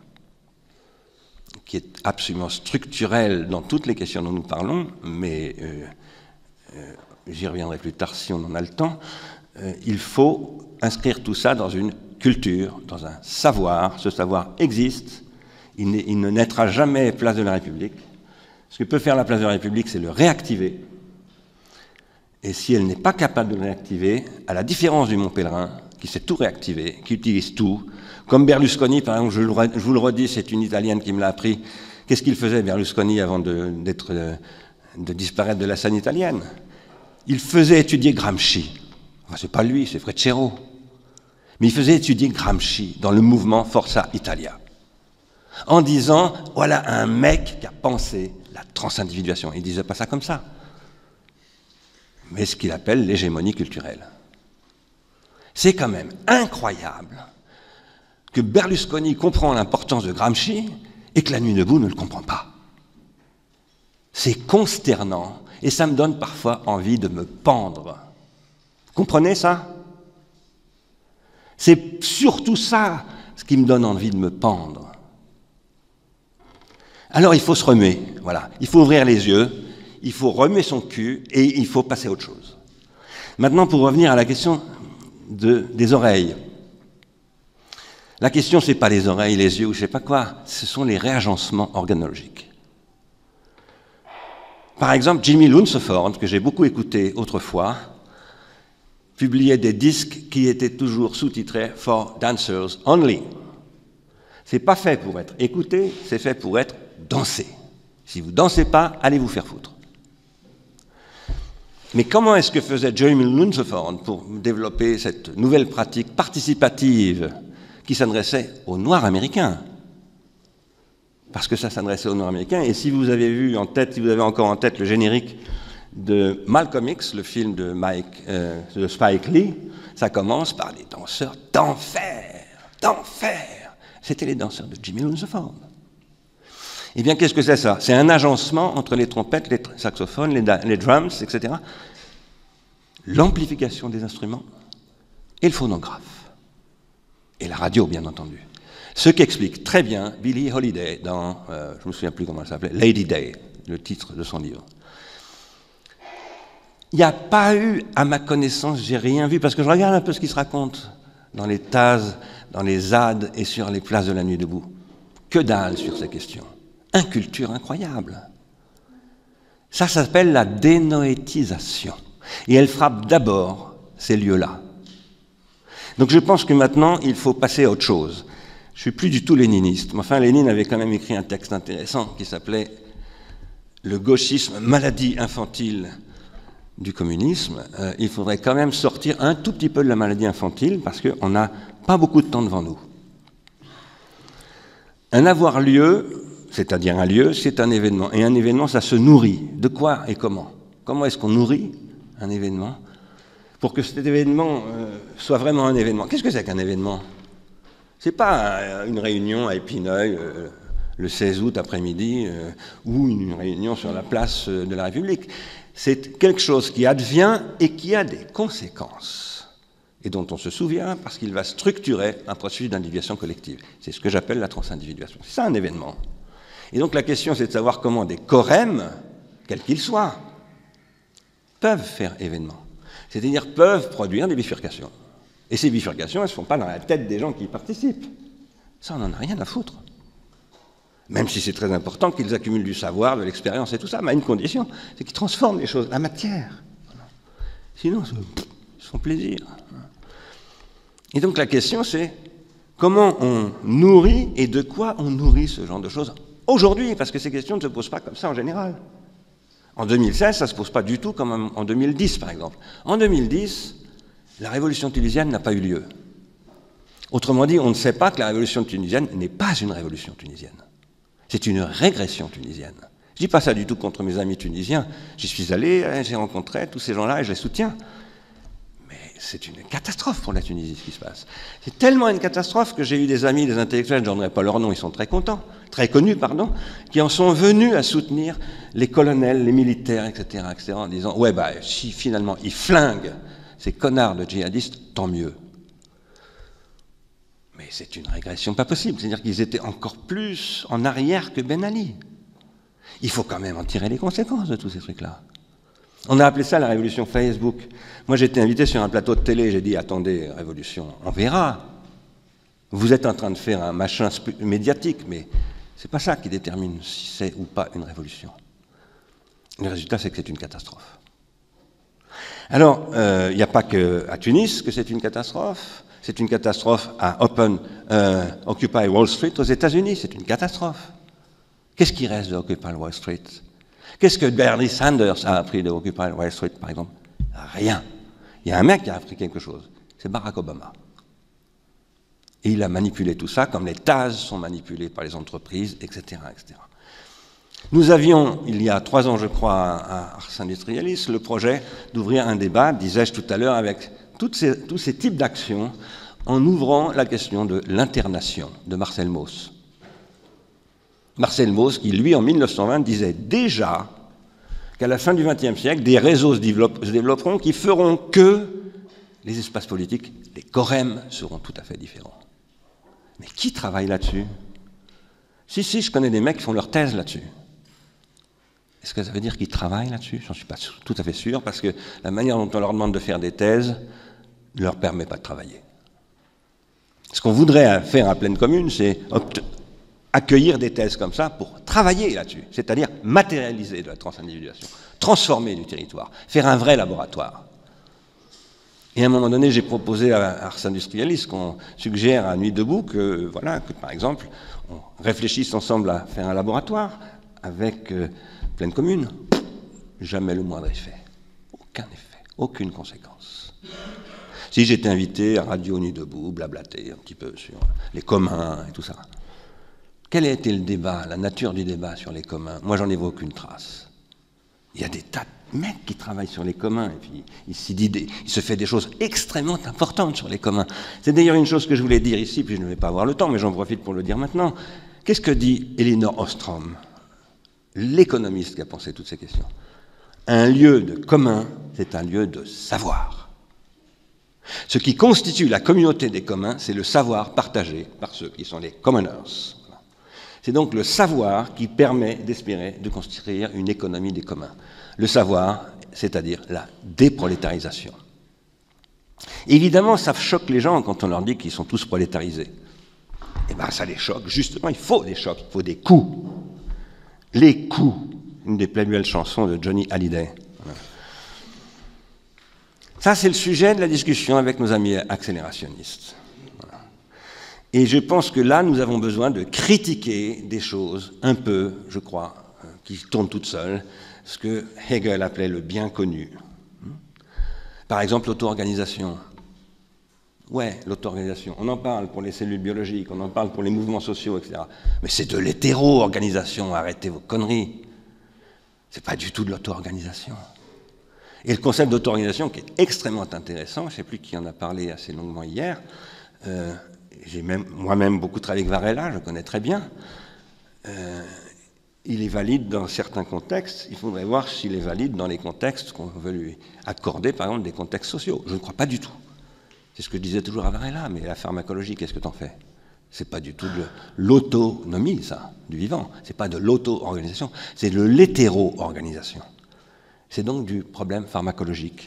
qui est absolument structurelle dans toutes les questions dont nous parlons, mais j'y reviendrai plus tard si on en a le temps. Il faut inscrire tout ça dans une culture, dans un savoir. Ce savoir existe, il ne naîtra jamais place de la République. Ce que peut faire la place de la République, c'est le réactiver. Et si elle n'est pas capable de le réactiver, à la différence du Mont Pèlerin, qui sait tout réactiver, qui utilise tout, comme Berlusconi, par exemple, je vous le redis, c'est une Italienne qui me l'a appris. Qu'est-ce qu'il faisait, Berlusconi, avant de disparaître de la scène italienne? Il faisait étudier Gramsci. Enfin, c'est pas lui, c'est Freccero. Mais il faisait étudier Gramsci dans le mouvement Forza Italia, en disant, voilà un mec qui a pensé la transindividuation. Il ne disait pas ça comme ça, mais ce qu'il appelle l'hégémonie culturelle. C'est quand même incroyable que Berlusconi comprend l'importance de Gramsci et que la Nuit debout ne le comprend pas. C'est consternant et ça me donne parfois envie de me pendre. Vous comprenez ça ? C'est surtout ça ce qui me donne envie de me pendre. Alors il faut se remuer, voilà. Il faut ouvrir les yeux, il faut remuer son cul et il faut passer à autre chose. Maintenant, pour revenir à la question des oreilles. La question, ce n'est pas les oreilles, les yeux ou je ne sais pas quoi, ce sont les réagencements organologiques. Par exemple, Jimmy Lunceford, que j'ai beaucoup écouté autrefois, publiait des disques qui étaient toujours sous-titrés « For Dancers Only ». C'est pas fait pour être écouté, c'est fait pour être dansé. Si vous ne dansez pas, allez vous faire foutre. Mais comment est-ce que faisait Jimmy Lunceford pour développer cette nouvelle pratique participative qui s'adressait aux Noirs américains? Parce que ça s'adressait aux Noirs américains, et si vous avez vu en tête, si vous avez encore en tête le générique de Malcolm X, le film de Spike Lee, ça commence par des danseurs d'enfer, d'enfer. C'était les danseurs de Jimmy Lunceford. Eh bien, qu'est-ce que c'est ça? C'est un agencement entre les trompettes, les saxophones, les drums, etc. L'amplification des instruments et le phonographe. Et la radio, bien entendu. Ce qu'explique très bien Billie Holiday dans, je ne me souviens plus comment elle s'appelait, Lady Day, le titre de son livre. Il n'y a pas eu, à ma connaissance, j'ai rien vu, parce que je regarde un peu ce qui se raconte dans les TAS, dans les ZAD et sur les places de la Nuit debout. Que dalle sur ces questions. Inculture incroyable. Ça s'appelle la dénoétisation. Et elle frappe d'abord ces lieux-là. Donc je pense que maintenant, il faut passer à autre chose. Je ne suis plus du tout léniniste. Mais enfin, Lénine avait quand même écrit un texte intéressant qui s'appelait « Le gauchisme, maladie infantile du communisme ». Il faudrait quand même sortir un tout petit peu de la maladie infantile parce qu'on n'a pas beaucoup de temps devant nous. Un avoir-lieu, c'est-à-dire un lieu, c'est un événement. Et un événement, ça se nourrit. De quoi et comment? Comment est-ce qu'on nourrit un événement pour que cet événement soit vraiment un événement? Qu'est-ce que c'est qu'un événement? Ce n'est pas une réunion à Épineuil le 16 août après-midi ou une réunion sur la place de la République. C'est quelque chose qui advient et qui a des conséquences et dont on se souvient parce qu'il va structurer un processus d'individuation collective. C'est ce que j'appelle la transindividuation. C'est ça un événement. Et donc la question, c'est de savoir comment des corèmes quels qu'ils soient, peuvent faire événement. C'est-à-dire peuvent produire des bifurcations. Et ces bifurcations, elles ne se font pas dans la tête des gens qui y participent. Ça, on n'en a rien à foutre. Même si c'est très important qu'ils accumulent du savoir, de l'expérience et tout ça, mais à une condition, c'est qu'ils transforment les choses, la matière. Sinon, ils se font plaisir. Et donc la question, c'est comment on nourrit et de quoi on nourrit ce genre de choses aujourd'hui, parce que ces questions ne se posent pas comme ça en général. En 2016, ça ne se pose pas du tout comme en 2010, par exemple. En 2010, la révolution tunisienne n'a pas eu lieu. Autrement dit, on ne sait pas que la révolution tunisienne n'est pas une révolution tunisienne. C'est une régression tunisienne. Je ne dis pas ça du tout contre mes amis tunisiens. J'y suis allé, j'ai rencontré tous ces gens-là et je les soutiens. Mais c'est une catastrophe pour la Tunisie, ce qui se passe. C'est tellement une catastrophe que j'ai eu des amis, des intellectuels, je n'en donnerai pas leur nom, ils sont très contents, très connus, pardon, qui en sont venus à soutenir les colonels, les militaires, etc., en disant « Ouais, bah, si finalement ils flinguent ces connards de djihadistes, tant mieux. » Mais c'est une régression pas possible, c'est-à-dire qu'ils étaient encore plus en arrière que Ben Ali. Il faut quand même en tirer les conséquences de tous ces trucs-là. On a appelé ça la révolution Facebook. Moi, j'ai été invité sur un plateau de télé, j'ai dit « Attendez, révolution, on verra. Vous êtes en train de faire un machin médiatique, mais c'est pas ça qui détermine si c'est ou pas une révolution. » Le résultat, c'est que c'est une catastrophe. Alors, il n'y a pas qu'à Tunis que c'est une catastrophe. C'est une catastrophe à Occupy Wall Street aux États-Unis. C'est une catastrophe. Qu'est-ce qui reste de Occupy Wall Street? Qu'est-ce que Bernie Sanders a appris de Occupy Wall Street, par exemple? Rien. Il y a un mec qui a appris quelque chose. C'est Barack Obama. Et il a manipulé tout ça, comme les Taz sont manipulés par les entreprises, etc., etc. Nous avions, il y a 3 ans, je crois, à Ars Industrialis, le projet d'ouvrir un débat, disais-je tout à l'heure, avec tous ces types d'actions, en ouvrant la question de l'internation de Marcel Mauss. Marcel Mauss, qui, lui, en 1920, disait déjà qu'à la fin du XXe siècle, des réseaux se développeront qui feront que les espaces politiques, les corèmes, seront tout à fait différents. Mais qui travaille là-dessus? Si, je connais des mecs qui font leur thèse là-dessus. Est-ce que ça veut dire qu'ils travaillent là-dessus? J'en suis pas tout à fait sûr, parce que la manière dont on leur demande de faire des thèses ne leur permet pas de travailler. Ce qu'on voudrait faire à Pleine Commune, c'est accueillir des thèses comme ça pour travailler là-dessus, c'est-à-dire matérialiser de la transindividuation, transformer du territoire, faire un vrai laboratoire. Et à un moment donné, j'ai proposé à Ars Industrialis qu'on suggère à Nuit debout que, voilà, que par exemple, on réfléchisse ensemble à faire un laboratoire avec Pleine Commune. Jamais le moindre effet. Aucun effet, aucune conséquence. Si j'étais invité à Radio Nuit debout, blablater un petit peu sur les communs et tout ça. Quel a été le débat, la nature du débat sur les communs? Moi, j'en ai vu aucune trace. Il y a des tas de mecs qui travaillent sur les communs, et puis il se fait des choses extrêmement importantes sur les communs. C'est d'ailleurs une chose que je voulais dire ici, puis je ne vais pas avoir le temps, mais j'en profite pour le dire maintenant. Qu'est-ce que dit Elinor Ostrom, l'économiste qui a pensé toutes ces questions? Un lieu de commun, c'est un lieu de savoir. Ce qui constitue la communauté des communs, c'est le savoir partagé par ceux qui sont les commoners. C'est donc le savoir qui permet d'espérer de construire une économie des communs. Le savoir, c'est-à-dire la déprolétarisation. Évidemment, ça choque les gens quand on leur dit qu'ils sont tous prolétarisés. Eh bien, ça les choque. Justement, il faut des chocs, il faut des coups. Les coups, une des plus belles chansons de Johnny Hallyday. Voilà. Ça, c'est le sujet de la discussion avec nos amis accélérationnistes. Voilà. Et je pense que là, nous avons besoin de critiquer des choses un peu, je crois, qui tournent toutes seules, ce que Hegel appelait le bien connu. Par exemple, l'auto-organisation. Ouais, l'auto-organisation. On en parle pour les cellules biologiques, on en parle pour les mouvements sociaux, etc. Mais c'est de l'hétéro-organisation, arrêtez vos conneries. C'est pas du tout de l'auto-organisation. Et le concept d'auto-organisation, qui est extrêmement intéressant, je ne sais plus qui en a parlé assez longuement hier, j'ai moi-même beaucoup travaillé avec Varela, je le connais très bien, il est valide dans certains contextes, il faudrait voir s'il est valide dans les contextes qu'on veut lui accorder, par exemple des contextes sociaux. Je ne crois pas du tout. C'est ce que je disais toujours à Varela, mais la pharmacologie, qu'est-ce que t'en fais? C'est pas du tout de l'autonomie, ça, du vivant. C'est pas de l'auto-organisation, c'est de l'hétéro-organisation. C'est donc du problème pharmacologique.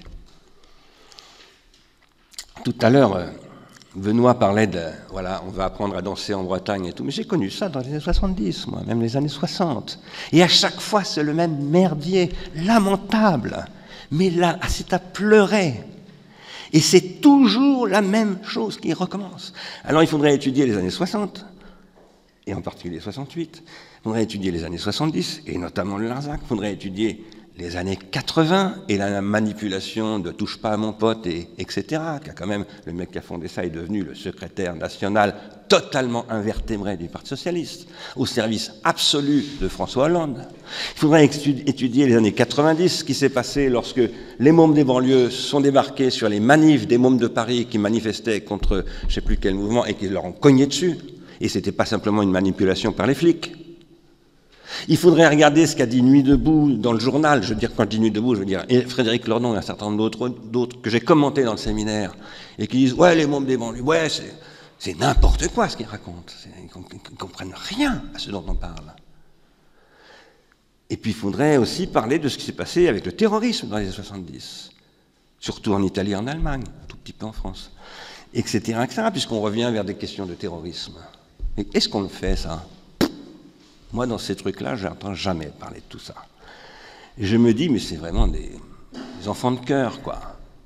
Tout à l'heure, Benoît parlait de, voilà, on va apprendre à danser en Bretagne et tout, mais j'ai connu ça dans les années 70, moi, même les années 60. Et à chaque fois, c'est le même merdier, lamentable. Mais là, c'est à pleurer. Et c'est toujours la même chose qui recommence. Alors il faudrait étudier les années 60, et en particulier 68. Il faudrait étudier les années 70, et notamment le Larzac. Il faudrait étudier les années 80, et la manipulation de « touche pas à mon pote », etc. Qui a quand même, le mec qui a fondé ça est devenu le secrétaire national totalement invertébré du Parti socialiste, au service absolu de François Hollande. Il faudrait étudier les années 90, ce qui s'est passé lorsque les mômes des banlieues sont débarqués sur les manifs des mômes de Paris qui manifestaient contre je ne sais plus quel mouvement et qui leur ont cogné dessus. Et ce n'était pas simplement une manipulation par les flics. Il faudrait regarder ce qu'a dit Nuit debout dans le journal. Je veux dire, quand je dis Nuit debout, je veux dire et Frédéric Lordon et un certain nombre d'autres que j'ai commentés dans le séminaire et qui disent « Ouais, les mômes des banlieues, ouais, c'est n'importe quoi ce qu'ils racontent. Ils ne comprennent rien à ce dont on parle. » Et puis il faudrait aussi parler de ce qui s'est passé avec le terrorisme dans les années 70, surtout en Italie et en Allemagne, un tout petit peu en France, etc., puisqu'on revient vers des questions de terrorisme. Mais est-ce qu'on le fait, ça ? Moi, dans ces trucs-là, je n'entends jamais parler de tout ça. Et je me dis, mais c'est vraiment des enfants de cœur, quoi.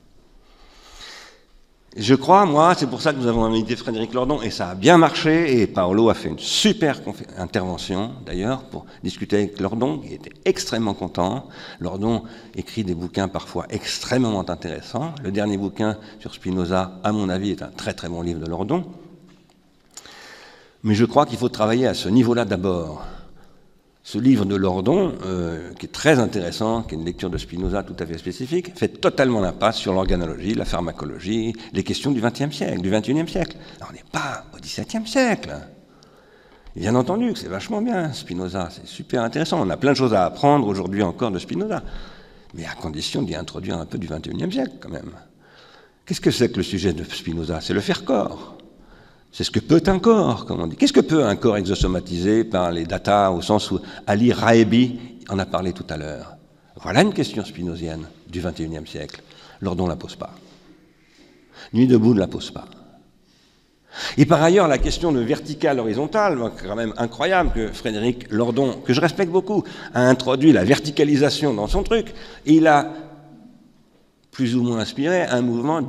Et je crois, moi, c'est pour ça que nous avons invité Frédéric Lordon, et ça a bien marché, et Paolo a fait une super intervention, d'ailleurs, pour discuter avec Lordon, qui était extrêmement content. Lordon écrit des bouquins parfois extrêmement intéressants. Le dernier bouquin sur Spinoza, à mon avis, est un très très bon livre de Lordon. Mais je crois qu'il faut travailler à ce niveau-là d'abord. Ce livre de Lordon, qui est très intéressant, qui est une lecture de Spinoza tout à fait spécifique, fait totalement l'impasse sur l'organologie, la pharmacologie, les questions du XXe siècle, du XXIe siècle. Alors, on n'est pas au XVIIe siècle. Et bien entendu que c'est vachement bien, Spinoza, c'est super intéressant. On a plein de choses à apprendre aujourd'hui encore de Spinoza, mais à condition d'y introduire un peu du XXIe siècle quand même. Qu'est-ce que c'est que le sujet de Spinoza ? C'est le faire-corps. C'est ce que peut un corps, comme on dit. Qu'est-ce que peut un corps exosomatisé par les data, au sens où Ali Raebi en a parlé tout à l'heure? Voilà une question spinozienne du XXIe siècle. Lordon ne la pose pas. Nuit debout ne la pose pas. Et par ailleurs, la question de vertical-horizontal, c'est quand même incroyable que Frédéric Lordon, que je respecte beaucoup, a introduit la verticalisation dans son truc, et il a plus ou moins inspiré un mouvement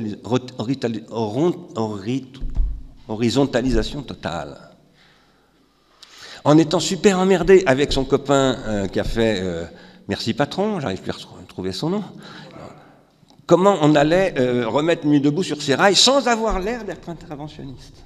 d'horizontalisation totale. En étant super emmerdé avec son copain qui a fait Merci Patron, j'arrive plus à retrouver son nom, comment on allait remettre Nuit debout sur ses rails sans avoir l'air d'être interventionniste.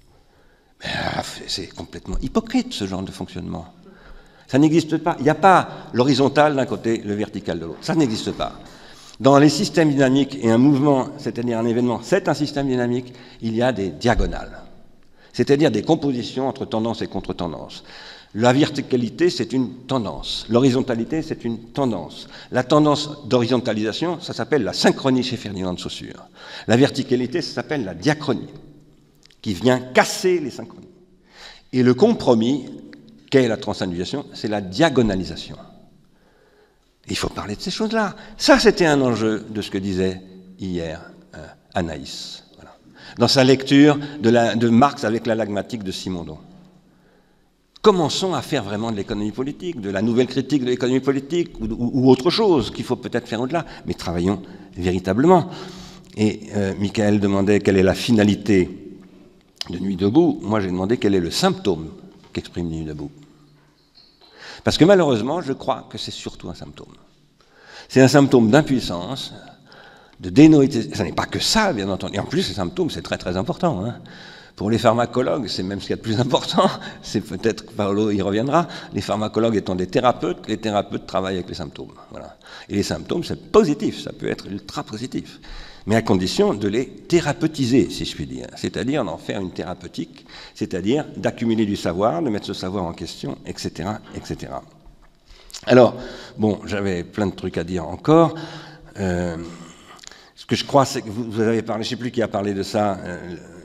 C'est complètement hypocrite ce genre de fonctionnement. Ça n'existe pas. Il n'y a pas l'horizontal d'un côté, le vertical de l'autre. Ça n'existe pas. Dans les systèmes dynamiques, et un mouvement, c'est-à-dire un événement, c'est un système dynamique, il y a des diagonales, c'est-à-dire des compositions entre tendances et contre-tendances. La verticalité, c'est une tendance. L'horizontalité, c'est une tendance. La tendance d'horizontalisation, ça s'appelle la synchronie chez Ferdinand de Saussure. La verticalité, ça s'appelle la diachronie, qui vient casser les synchronies. Et le compromis, qu'est la transindividuation, c'est la diagonalisation. Il faut parler de ces choses-là. Ça, c'était un enjeu de ce que disait hier Anaïs. Voilà. Dans sa lecture de Marx avec la lagmatique de Simondon. Commençons à faire vraiment de l'économie politique, de la nouvelle critique de l'économie politique ou autre chose qu'il faut peut-être faire au-delà, mais travaillons véritablement. Et Michael demandait quelle est la finalité de Nuit debout. Moi, j'ai demandé quel est le symptôme qu'exprime Nuit debout. Parce que malheureusement, je crois que c'est surtout un symptôme. C'est un symptôme d'impuissance, de dénoïtisation. Ça n'est pas que ça, bien entendu. Et en plus, ces symptômes, c'est très très important. Hein. Pour les pharmacologues, c'est même ce qu'il y a de plus important. C'est peut-être que Paolo y reviendra. Les pharmacologues étant des thérapeutes, les thérapeutes travaillent avec les symptômes. Voilà. Et les symptômes, c'est positif, ça peut être ultra positif. Mais à condition de les thérapeutiser, si je puis dire. C'est-à-dire d'en faire une thérapeutique, c'est-à-dire d'accumuler du savoir, de mettre ce savoir en question, etc., etc. Alors, bon, j'avais plein de trucs à dire encore. Ce que je crois, c'est que vous avez parlé, je ne sais plus qui a parlé de ça,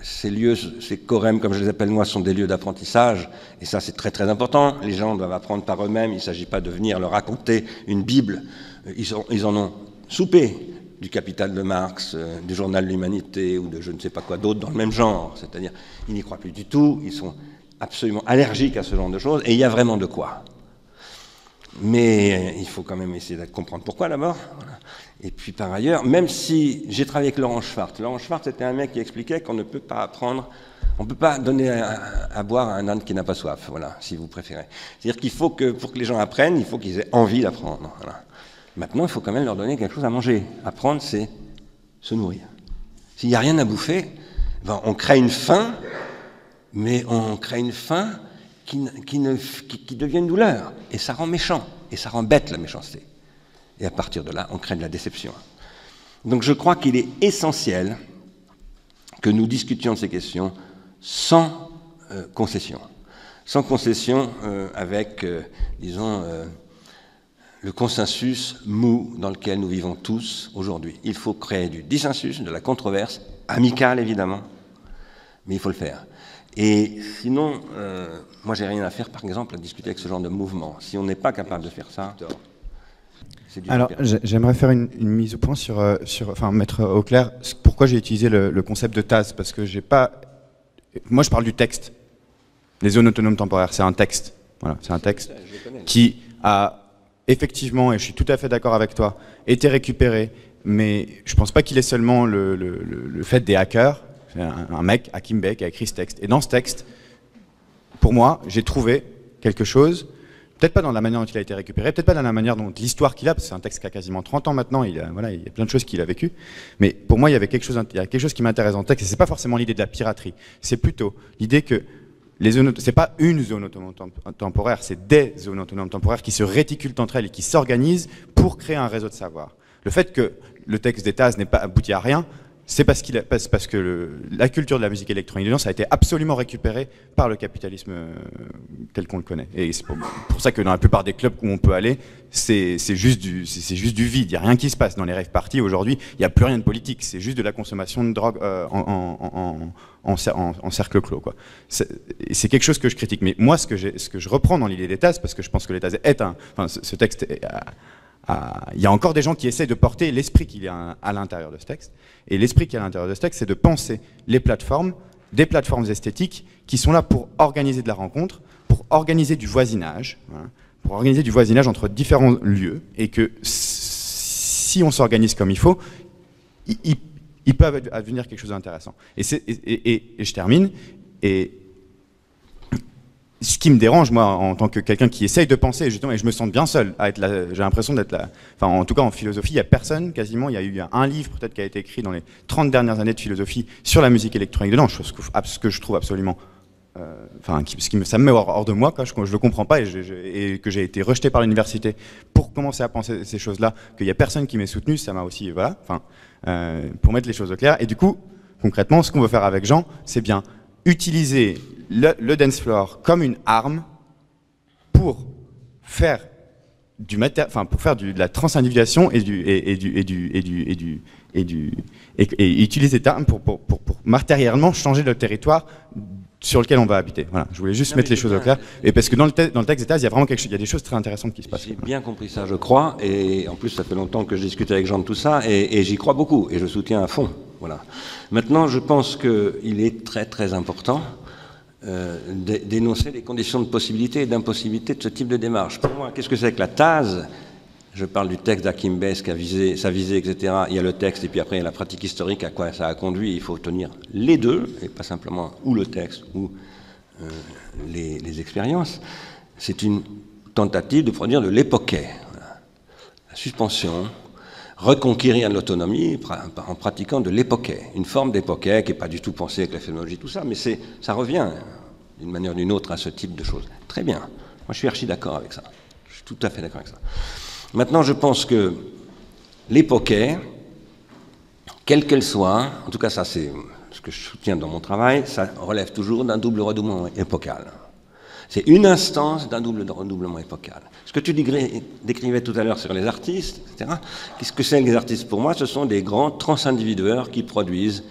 ces lieux, ces chorèmes, comme je les appelle moi, sont des lieux d'apprentissage, et ça c'est très très important. Les gens doivent apprendre par eux-mêmes, il ne s'agit pas de venir leur raconter une Bible. Ils en ont soupé du Capital de Marx, du Journal de l'Humanité, ou de je ne sais pas quoi d'autre dans le même genre. C'est-à-dire, ils n'y croient plus du tout, ils sont absolument allergiques à ce genre de choses, et il y a vraiment de quoi. Mais il faut quand même essayer de comprendre pourquoi d'abord. Voilà. Et puis par ailleurs, même si j'ai travaillé avec Laurent Schwartz était un mec qui expliquait qu'on ne peut pas apprendre, on ne peut pas donner à boire à un âne qui n'a pas soif, voilà, si vous préférez. C'est-à-dire qu'il faut que, pour que les gens apprennent, il faut qu'ils aient envie d'apprendre. Voilà. Maintenant, il faut quand même leur donner quelque chose à manger. Apprendre, c'est se nourrir. S'il n'y a rien à bouffer, ben, on crée une faim, mais on crée une faim qui devient une douleur. Et ça rend méchant, et ça rend bête la méchanceté. Et à partir de là, on crée de la déception. Donc je crois qu'il est essentiel que nous discutions de ces questions sans concession. Sans concession avec, disons, le consensus mou dans lequel nous vivons tous aujourd'hui. Il faut créer du dissensus, de la controverse, amicale évidemment, mais il faut le faire. Et sinon, moi j'ai rien à faire par exemple à discuter avec ce genre de mouvement. Si on n'est pas capable de faire ça... Alors, j'aimerais faire une mise au point enfin, mettre au clair pourquoi j'ai utilisé le concept de TAS, parce que j'ai pas... Moi, je parle du texte. Les zones autonomes temporaires, c'est un texte. Voilà, c'est un texte qui a effectivement, et je suis tout à fait d'accord avec toi, été récupéré, mais je pense pas qu'il est seulement le fait des hackers. C'est un mec, Hakim Bey, qui a écrit ce texte. Et dans ce texte, pour moi, j'ai trouvé quelque chose... Peut-être pas dans la manière dont il a été récupéré, peut-être pas dans la manière dont l'histoire qu'il a, parce que c'est un texte qui a quasiment 30 ans maintenant, il y a plein de choses qu'il a vécues. Mais pour moi, il y a quelque chose qui m'intéresse dans le texte, et c'est pas forcément l'idée de la piraterie, c'est plutôt l'idée que c'est pas une zone autonome temporaire, c'est des zones autonomes temporaires qui se réticulent entre elles et qui s'organisent pour créer un réseau de savoir. Le fait que le texte des TAS n'ait pas abouti à rien, c'est parce que la culture de la musique électronique dedans, ça a été absolument récupéré par le capitalisme tel qu'on le connaît. Et c'est pour ça que dans la plupart des clubs où on peut aller, c'est juste du vide. Il n'y a rien qui se passe dans les rave parties aujourd'hui. Il n'y a plus rien de politique. C'est juste de la consommation de drogue en cercle clos, quoi. C'est quelque chose que je critique. Mais moi, ce que je reprends dans l'idée des TAS, parce que je pense que les TAS ce texte il y a encore des gens qui essaient de porter l'esprit qu'il y a à l'intérieur de ce texte. Et l'esprit qu'il y a à l'intérieur de ce texte, c'est de penser des plateformes esthétiques qui sont là pour organiser de la rencontre, pour organiser du voisinage, voilà, pour organiser du voisinage entre différents lieux, et que si on s'organise comme il faut, il peut advenir quelque chose d'intéressant. Et je termine, et ce qui me dérange, moi, en tant que quelqu'un qui essaye de penser, justement, et je me sens bien seul à être là, j'ai l'impression d'être là. Enfin, en tout cas, en philosophie, il n'y a personne, quasiment. Il y a eu un livre, peut-être, qui a été écrit dans les 30 dernières années de philosophie sur la musique électronique dedans, ce que je trouve absolument. Ça me met hors de moi, quoi, je ne le comprends pas, et que j'ai été rejeté par l'université pour commencer à penser ces choses-là, qu'il n'y a personne qui m'ait soutenu, ça m'a aussi. Voilà, pour mettre les choses au clair. Et du coup, concrètement, ce qu'on veut faire avec Jean, c'est bien utiliser le dance floor comme une arme pour faire de la transindividuation et utiliser cette arme pour matériellement changer le territoire sur lequel on va habiter. Voilà, je voulais juste mettre les choses au clair, et parce que dans le texte des TAS, il y a vraiment il y a des choses très intéressantes qui se passent. J'ai bien compris ça, je crois, et en plus ça fait longtemps que je discute avec Jean de tout ça, et j'y crois beaucoup, et je soutiens à fond. Voilà. Maintenant, je pense qu'il est très très important d'énoncer les conditions de possibilité et d'impossibilité de ce type de démarche. Pour moi, qu'est-ce que c'est que la TAS? Je parle du texte d'Hakim Bey, sa visée, etc. Il y a le texte, et puis après il y a la pratique historique, à quoi ça a conduit. Il faut tenir les deux, et pas simplement ou le texte ou les expériences. C'est une tentative de produire de l'époquet. Voilà. La suspension, reconquérir l'autonomie en pratiquant de l'époquet, une forme d'époquet qui n'est pas du tout pensée avec la phénoménologie, tout ça, mais ça revient d'une manière ou d'une autre à ce type de choses. Très bien. Moi, je suis archi d'accord avec ça. Je suis tout à fait d'accord avec ça. Maintenant, je pense que l'époquet, quelle qu'elle soit, en tout cas ça c'est ce que je soutiens dans mon travail, ça relève toujours d'un double redoublement épocal. C'est une instance d'un double redoublement épocal. Ce que tu décrivais tout à l'heure sur les artistes, etc., qu'est-ce que c'est que les artistes? Pour moi, ce sont des grands transindividueurs qui produisent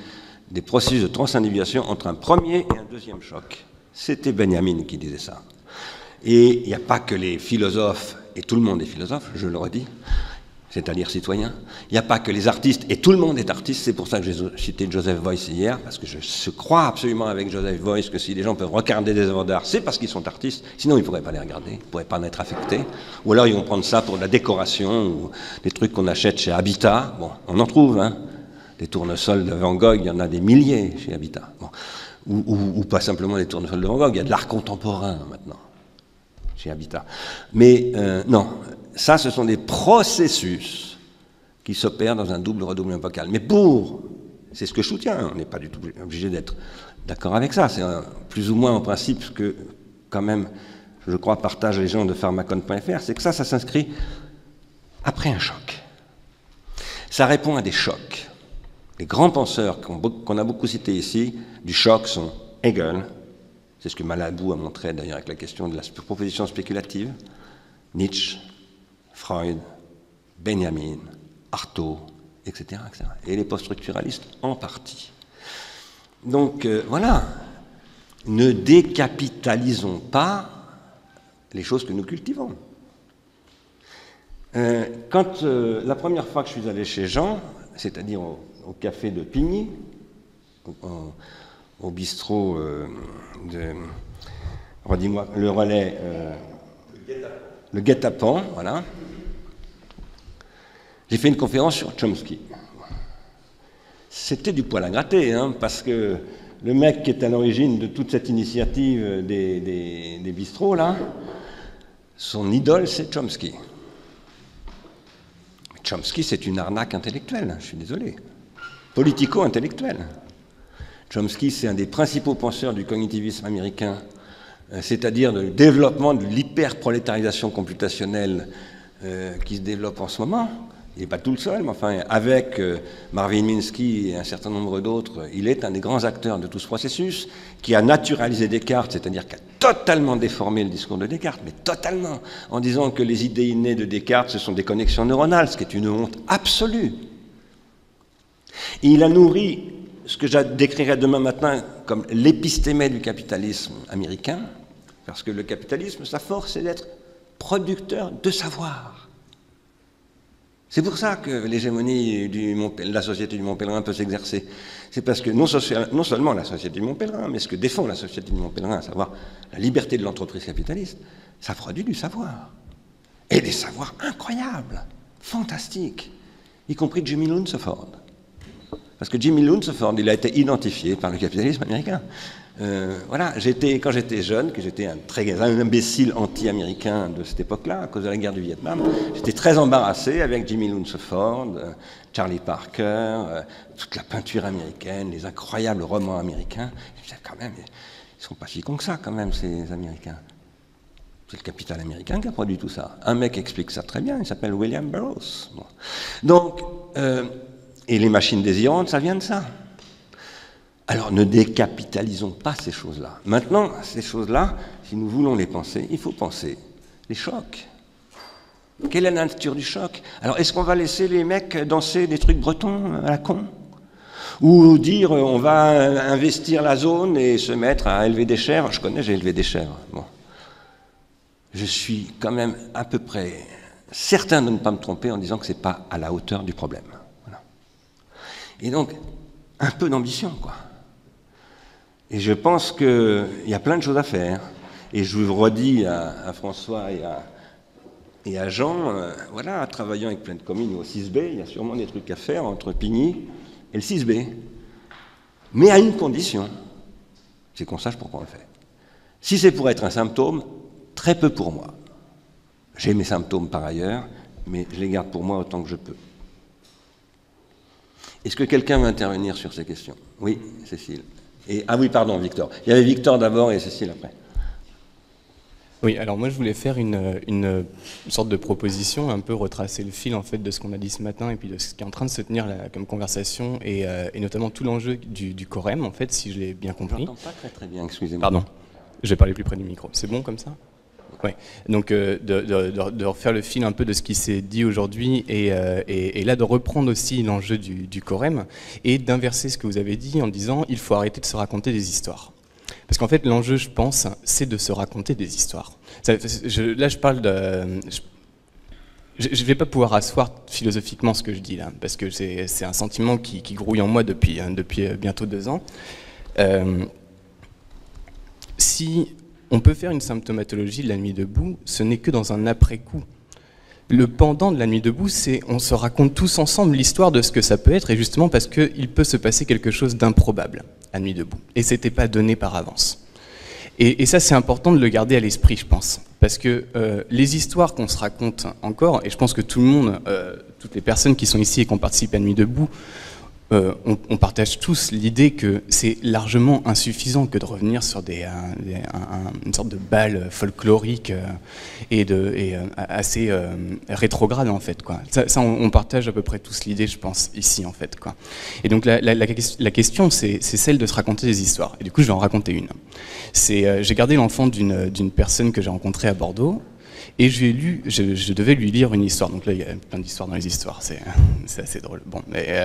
des processus de transindividuation entre un premier et un deuxième choc. C'était Benjamin qui disait ça. Et il n'y a pas que les philosophes, et tout le monde est philosophe, je le redis, c'est-à-dire citoyen. Il n'y a pas que les artistes, et tout le monde est artiste. C'est pour ça que j'ai cité Joseph Beuys hier, parce que je crois absolument avec Joseph Beuys que si les gens peuvent regarder des œuvres d'art, c'est parce qu'ils sont artistes, sinon ils ne pourraient pas les regarder, ils ne pourraient pas en être affectés. Ou alors ils vont prendre ça pour de la décoration, ou des trucs qu'on achète chez Habitat. Bon, on en trouve, hein. Des tournesols de Van Gogh, il y en a des milliers chez Habitat. Bon. Ou pas simplement des tournesols de Van Gogh, il y a de l'art contemporain maintenant, chez Habitat. Mais non, ça, ce sont des processus qui s'opèrent dans un double redoublement vocal. Mais c'est ce que je soutiens, on n'est pas du tout obligé d'être d'accord avec ça, c'est plus ou moins en principe que, quand même, je crois, partagent les gens de pharmacon.fr, c'est que ça s'inscrit après un choc. Ça répond à des chocs. Les grands penseurs qu'on a beaucoup cités ici, du choc, sont Hegel, c'est ce que Malabou a montré d'ailleurs avec la question de la proposition spéculative, Nietzsche, Freud, Benjamin, Artaud, etc., etc. Et les post-structuralistes en partie. Donc voilà, ne décapitalisons pas les choses que nous cultivons. Quand la première fois que je suis allé chez Jean, c'est-à-dire au café de Pigny, au bistrot redis-moi, le relais, le guet-apens, voilà. J'ai fait une conférence sur Chomsky. C'était du poil à gratter, hein, parce que le mec qui est à l'origine de toute cette initiative des bistrots, là, son idole, c'est Chomsky. Chomsky, c'est une arnaque intellectuelle, je suis désolé. Politico-intellectuelle. Chomsky, c'est un des principaux penseurs du cognitivisme américain, c'est-à-dire le développement de l'hyperprolétarisation computationnelle qui se développe en ce moment. Il n'est pas tout le seul, mais enfin, avec Marvin Minsky et un certain nombre d'autres, il est un des grands acteurs de tout ce processus, qui a naturalisé Descartes, c'est-à-dire qui a totalement déformé le discours de Descartes, mais totalement, en disant que les idées innées de Descartes, ce sont des connexions neuronales, ce qui est une honte absolue. Et il a nourri ce que je décrirai demain matin comme l'épistémé du capitalisme américain, parce que le capitalisme, sa force, c'est d'être producteur de savoir. C'est pour ça que l'hégémonie de la Société du Mont Pèlerin peut s'exercer. C'est parce que non seulement la Société du Mont Pèlerin, mais ce que défend la Société du Mont Pèlerin, à savoir la liberté de l'entreprise capitaliste, ça produit du savoir. Et des savoirs incroyables, fantastiques, y compris Jimmy Lunceford. Parce que Jimmy Lunceford, il a été identifié par le capitalisme américain. Voilà, quand j'étais jeune, que j'étais un imbécile anti-américain de cette époque-là, à cause de la guerre du Vietnam, j'étais très embarrassé avec Jimmy Lunceford, Charlie Parker, toute la peinture américaine, les incroyables romans américains. Je disais, quand même, ils sont pas si cons que ça, quand même, ces Américains. C'est le capital américain qui a produit tout ça. Un mec explique ça très bien, il s'appelle William Burroughs. Bon. Donc, et les machines désirantes, ça vient de ça. Alors ne décapitalisons pas ces choses-là. Maintenant, ces choses-là, si nous voulons les penser, il faut penser les chocs. Quelle est la nature du choc? Alors est-ce qu'on va laisser les mecs danser des trucs bretons à la con? Ou dire on va investir la zone et se mettre à élever des chèvres? Je connais, j'ai élevé des chèvres. Bon. Je suis quand même à peu près certain de ne pas me tromper en disant que ce n'est pas à la hauteur du problème. Voilà. Et donc, un peu d'ambition, quoi. Et je pense qu'il y a plein de choses à faire. Et je vous redis à François et à Jean, voilà, travaillant avec plein de communes au 6B, il y a sûrement des trucs à faire entre Pigny et le 6B. Mais à une condition, c'est qu'on sache pourquoi on le fait. Si c'est pour être un symptôme, très peu pour moi. J'ai mes symptômes par ailleurs, mais je les garde pour moi autant que je peux. Est-ce que quelqu'un veut intervenir sur ces questions? Oui, Cécile. Ah oui, pardon, Victor. Il y avait Victor d'abord et Cécile après. Oui, alors moi je voulais faire une sorte de proposition, un peu retracer le fil en fait de ce qu'on a dit ce matin et puis de ce qui est en train de se tenir là, comme conversation et notamment tout l'enjeu du Corem en fait, si je l'ai bien compris. Je n'entends pas très bien, excusez-moi. Pardon, je vais parler plus près du micro. C'est bon comme ça? Ouais. Donc de refaire le fil un peu de ce qui s'est dit aujourd'hui et là de reprendre aussi l'enjeu du Corem et d'inverser ce que vous avez dit en disant il faut arrêter de se raconter des histoires. Parce qu'en fait l'enjeu, je pense, c'est de se raconter des histoires. Là je parle de... Je ne vais pas pouvoir asseoir philosophiquement ce que je dis là, parce que c'est un sentiment qui grouille en moi depuis bientôt 2 ans. Si on peut faire une symptomatologie de la nuit debout, ce n'est que dans un après-coup. Le pendant de la nuit debout, c'est on se raconte tous ensemble l'histoire de ce que ça peut être, et justement parce qu'il peut se passer quelque chose d'improbable à nuit debout. Et ce n'était pas donné par avance. Et ça, c'est important de le garder à l'esprit, je pense. Parce que les histoires qu'on se raconte encore, et je pense que tout le monde, toutes les personnes qui sont ici et qui ont participé à Nuit debout, on partage tous l'idée que c'est largement insuffisant que de revenir sur une sorte de bal folklorique et assez rétrograde en fait, quoi. Ça on partage à peu près tous l'idée, je pense, ici en fait, quoi. Et donc la question c'est celle de se raconter des histoires. Et du coup je vais en raconter une. J'ai gardé l'enfant d'une personne que j'ai rencontrée à Bordeaux. Et je devais lui lire une histoire. Donc là, il y a plein d'histoires dans les histoires, c'est assez drôle. Bon,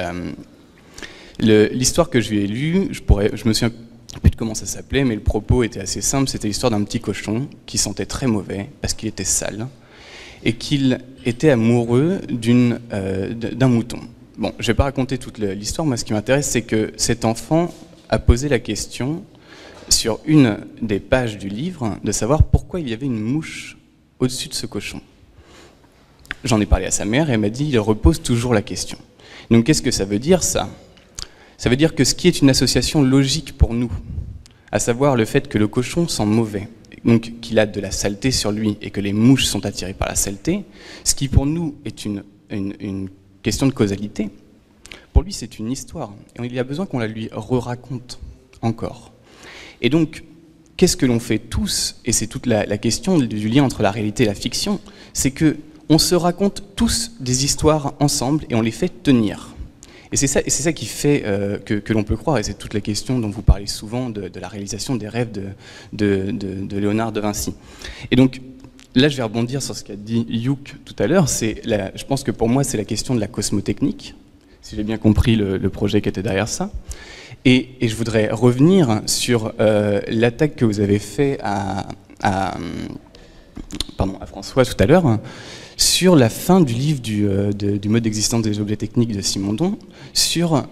l'histoire que je lui ai lue, je me souviens plus de comment ça s'appelait, mais le propos était assez simple. C'était l'histoire d'un petit cochon qui sentait très mauvais parce qu'il était sale et qu'il était amoureux d'un mouton. Bon, je ne vais pas raconter toute l'histoire. Moi, ce qui m'intéresse, c'est que cet enfant a posé la question sur une des pages du livre de savoir pourquoi il y avait une mouche au-dessus de ce cochon. J'en ai parlé à sa mère et elle m'a dit il repose toujours la question. Donc qu'est-ce que ça veut dire ça ? Ça veut dire que ce qui est une association logique pour nous, à savoir le fait que le cochon sent mauvais, donc qu'il a de la saleté sur lui et que les mouches sont attirées par la saleté, ce qui pour nous est une question de causalité, pour lui c'est une histoire et il y a besoin qu'on la lui re-raconte encore. Et donc, qu'est-ce que l'on fait tous, et c'est toute la question du lien entre la réalité et la fiction, c'est qu'on se raconte tous des histoires ensemble et on les fait tenir. Et c'est ça qui fait que l'on peut croire, et c'est toute la question dont vous parlez souvent de la réalisation des rêves de Léonard de Vinci. Et donc, là je vais rebondir sur ce qu'a dit Youk tout à l'heure, je pense que pour moi c'est la question de la cosmotechnique, si j'ai bien compris le projet qui était derrière ça. Et je voudrais revenir sur l'attaque que vous avez fait à François tout à l'heure, sur la fin du livre du mode d'existence des objets techniques de Simondon, sur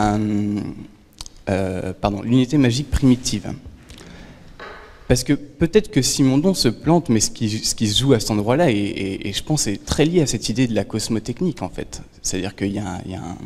l'unité magique primitive. Parce que peut-être que Simondon se plante, mais ce qui se joue à cet endroit-là, et je pense est très lié à cette idée de la cosmotechnique, en fait. C'est-à-dire qu'il y a un...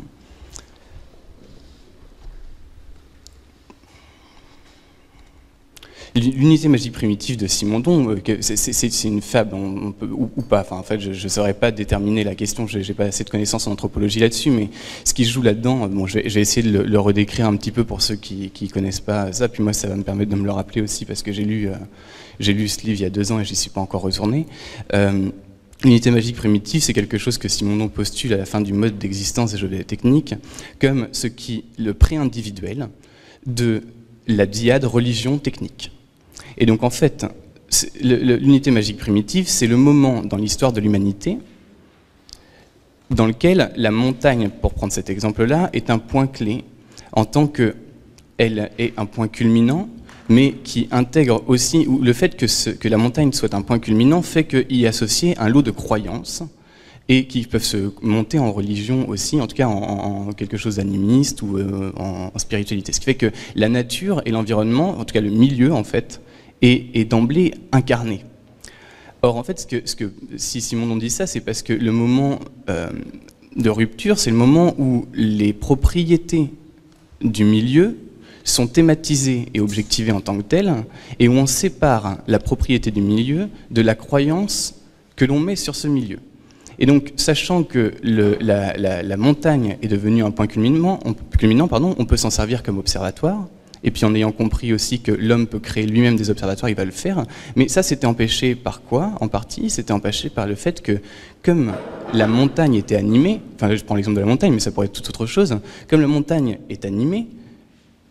L'unité magique primitive de Simondon, c'est une fable, on peut, ou pas. Enfin, en fait, je ne saurais pas déterminer la question, je n'ai pas assez de connaissances en anthropologie là-dessus, mais ce qui se joue là-dedans, bon, je vais essayer de le redécrire un petit peu pour ceux qui ne connaissent pas ça, puis moi ça va me permettre de me le rappeler aussi, parce que j'ai lu ce livre il y a 2 ans et je n'y suis pas encore retourné. L'unité magique primitive, c'est quelque chose que Simondon postule à la fin du mode d'existence des objets techniques, comme le pré-individuel de la dyade religion-technique. Et donc en fait, l'unité magique primitive, c'est le moment dans l'histoire de l'humanité dans lequel la montagne, pour prendre cet exemple-là, est un point clé, en tant qu'elle est un point culminant, mais qui intègre aussi, ou le fait que la montagne soit un point culminant fait qu'il y associe un lot de croyances, et qui peuvent se monter en religion aussi, en tout cas en quelque chose d'animiste ou en spiritualité. Ce qui fait que la nature et l'environnement, en tout cas le milieu en fait, est d'emblée incarné. Or en fait, si Simondon dit ça, c'est parce que le moment de rupture, c'est le moment où les propriétés du milieu sont thématisées et objectivées en tant que telles, et où on sépare la propriété du milieu de la croyance que l'on met sur ce milieu. Et donc, sachant que la montagne est devenue un point culminant, on peut s'en servir comme observatoire, et puis en ayant compris aussi que l'homme peut créer lui-même des observatoires, il va le faire. Mais ça, c'était empêché par quoi, en partie? C'était empêché par le fait que, comme la montagne était animée, enfin je prends l'exemple de la montagne, mais ça pourrait être toute autre chose, comme la montagne est animée,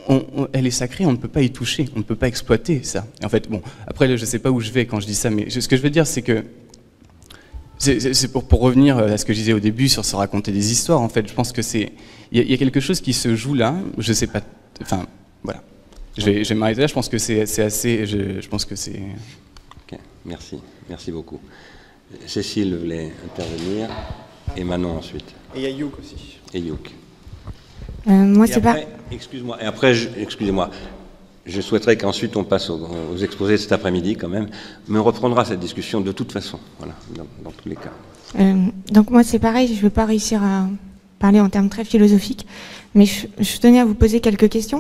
elle est sacrée, on ne peut pas y toucher, on ne peut pas exploiter ça. Et en fait, bon, après, je ne sais pas où je vais quand je dis ça, mais ce que je veux dire, c'est que, c'est pour revenir à ce que je disais au début sur se raconter des histoires, en fait, je pense que il y a quelque chose qui se joue là, je ne sais pas, enfin, voilà. Je vais m'arrêter là, je pense que c'est assez, je pense que c'est... Ok, merci beaucoup. Cécile voulait intervenir, et Manon ensuite. Et il y a Youk aussi. Et Youk. Moi, c'est pas... Excuse-moi, et après, excusez-moi, je souhaiterais qu'ensuite on passe aux exposés cet après-midi quand même, mais on reprendra cette discussion de toute façon, voilà, dans tous les cas. Donc moi, c'est pareil, je ne vais pas réussir à parler en termes très philosophiques, mais je tenais à vous poser quelques questions,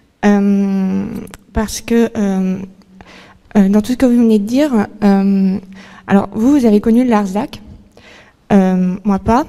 parce que dans tout ce que vous venez de dire, alors vous avez connu le Larzac, moi pas.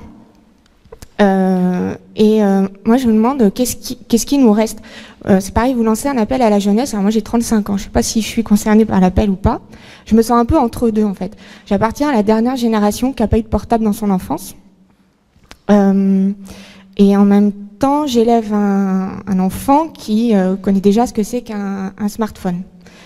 Moi, je me demande qu'est-ce qui nous reste. C'est pareil, vous lancez un appel à la jeunesse. Alors moi, j'ai 35 ans. Je ne sais pas si je suis concernée par l'appel ou pas. Je me sens un peu entre deux, en fait. J'appartiens à la dernière génération qui n'a pas eu de portable dans son enfance. Et en même temps, j'élève un enfant qui connaît déjà ce que c'est qu'un smartphone.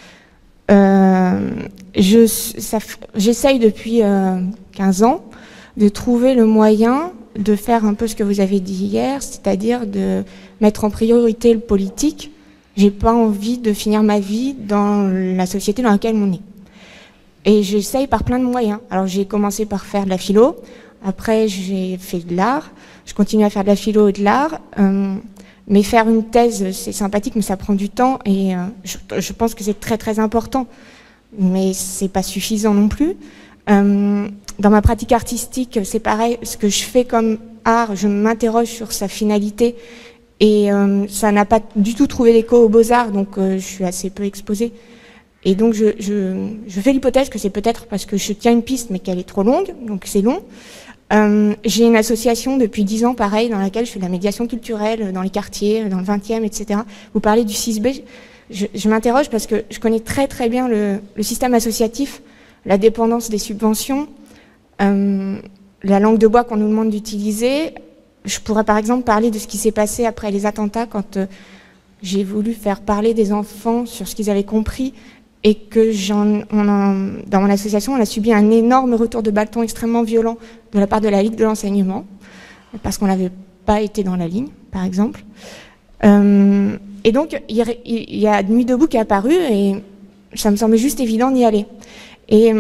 J'essaye depuis 15 ans de trouver le moyen de faire un peu ce que vous avez dit hier, c'est-à-dire de mettre en priorité le politique. J'ai pas envie de finir ma vie dans la société dans laquelle on est. Et j'essaye par plein de moyens. Alors j'ai commencé par faire de la philo, après j'ai fait de l'art, je continue à faire de la philo et de l'art, mais faire une thèse c'est sympathique mais ça prend du temps et je pense que c'est très très important, mais c'est pas suffisant non plus. Dans ma pratique artistique, c'est pareil, ce que je fais comme art, je m'interroge sur sa finalité et ça n'a pas du tout trouvé d'écho aux Beaux-Arts, donc je suis assez peu exposée. Et donc je fais l'hypothèse que c'est peut-être parce que je tiens une piste mais qu'elle est trop longue, donc c'est long. J'ai une association depuis 10 ans, pareil, dans laquelle je fais de la médiation culturelle dans les quartiers, dans le 20e, etc. Vous parlez du 6B, je m'interroge parce que je connais très très bien le système associatif, la dépendance des subventions, la langue de bois qu'on nous demande d'utiliser. Je pourrais par exemple parler de ce qui s'est passé après les attentats quand j'ai voulu faire parler des enfants sur ce qu'ils avaient compris et que dans mon association, on a subi un énorme retour de bâton extrêmement violent de la part de la Ligue de l'enseignement, parce qu'on n'avait pas été dans la ligne, par exemple. Et donc, il y a Nuit debout qui est apparu et ça me semblait juste évident d'y aller. Et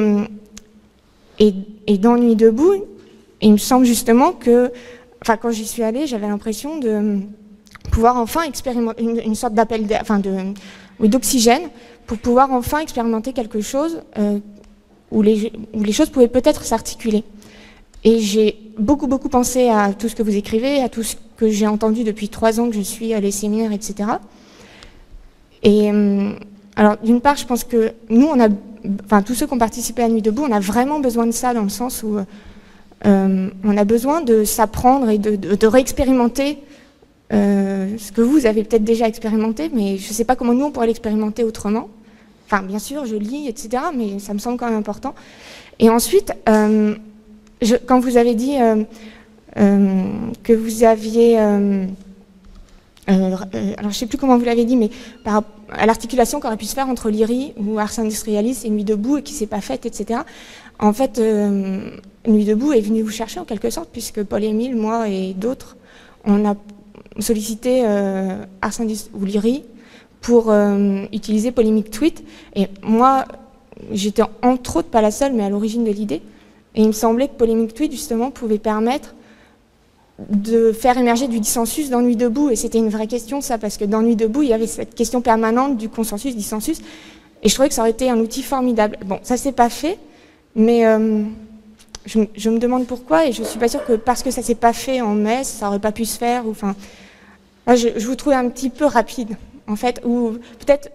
dans Nuit debout, il me semble justement que, enfin, quand j'y suis allée, j'avais l'impression de pouvoir enfin expérimenter une sorte d'appel, d'oxygène, pour pouvoir enfin expérimenter quelque chose où les choses pouvaient peut-être s'articuler. Et j'ai beaucoup pensé à tout ce que vous écrivez, à tout ce que j'ai entendu depuis 3 ans que je suis à les séminaires, etc. Et alors, d'une part, je pense que nous, tous ceux qui ont participé à Nuit debout, on a vraiment besoin de ça, dans le sens où on a besoin de s'apprendre et de réexpérimenter ce que vous avez peut-être déjà expérimenté, mais je ne sais pas comment nous, on pourrait l'expérimenter autrement. Enfin, bien sûr, je lis, etc., mais ça me semble quand même important. Et ensuite, quand vous avez dit que vous aviez... alors, je ne sais plus comment vous l'avez dit, mais à l'articulation qu'on aurait pu se faire entre l'IRI ou Ars Industrialis et Nuit debout et qui ne s'est pas faite, etc. En fait, Nuit debout est venu vous chercher en quelque sorte, puisque Paul-Émile, moi et d'autres, on a sollicité Ars Industrialis ou l'IRI pour utiliser Polémique Tweet. Et moi, j'étais entre autres pas la seule, mais à l'origine de l'idée. Et il me semblait que Polémique Tweet, justement, pouvait permettre de faire émerger du dissensus dans Nuit debout. Et c'était une vraie question, ça, parce que dans Nuit debout, il y avait cette question permanente du consensus-dissensus. Et je trouvais que ça aurait été un outil formidable. Bon, ça s'est pas fait, mais je me demande pourquoi, et je suis pas sûre que parce que ça s'est pas fait en mai, ça aurait pas pu se faire. Enfin, je vous trouvais un petit peu rapide, en fait, ou peut-être...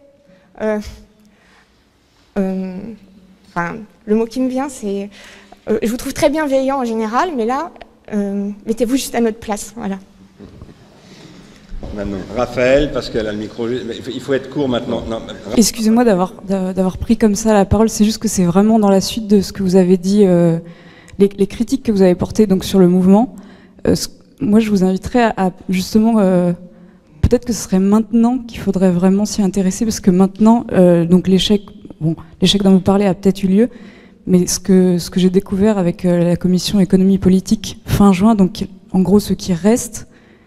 le mot qui me vient, c'est... je vous trouve très bienveillant en général, mais là, mettez-vous juste à notre place, voilà. Maintenant, Raphaël, parce qu'elle a le micro, il faut être court maintenant. Excusez-moi d'avoir pris comme ça la parole, c'est juste que c'est vraiment dans la suite de ce que vous avez dit, les critiques que vous avez portées donc, sur le mouvement. Moi, je vous inviterais à justement peut-être que ce serait maintenant qu'il faudrait vraiment s'y intéresser, parce que maintenant, donc l'échec dont vous parlez a peut-être eu lieu, mais ce que j'ai découvert avec la commission économie politique fin juin, donc en gros ceux qui restent,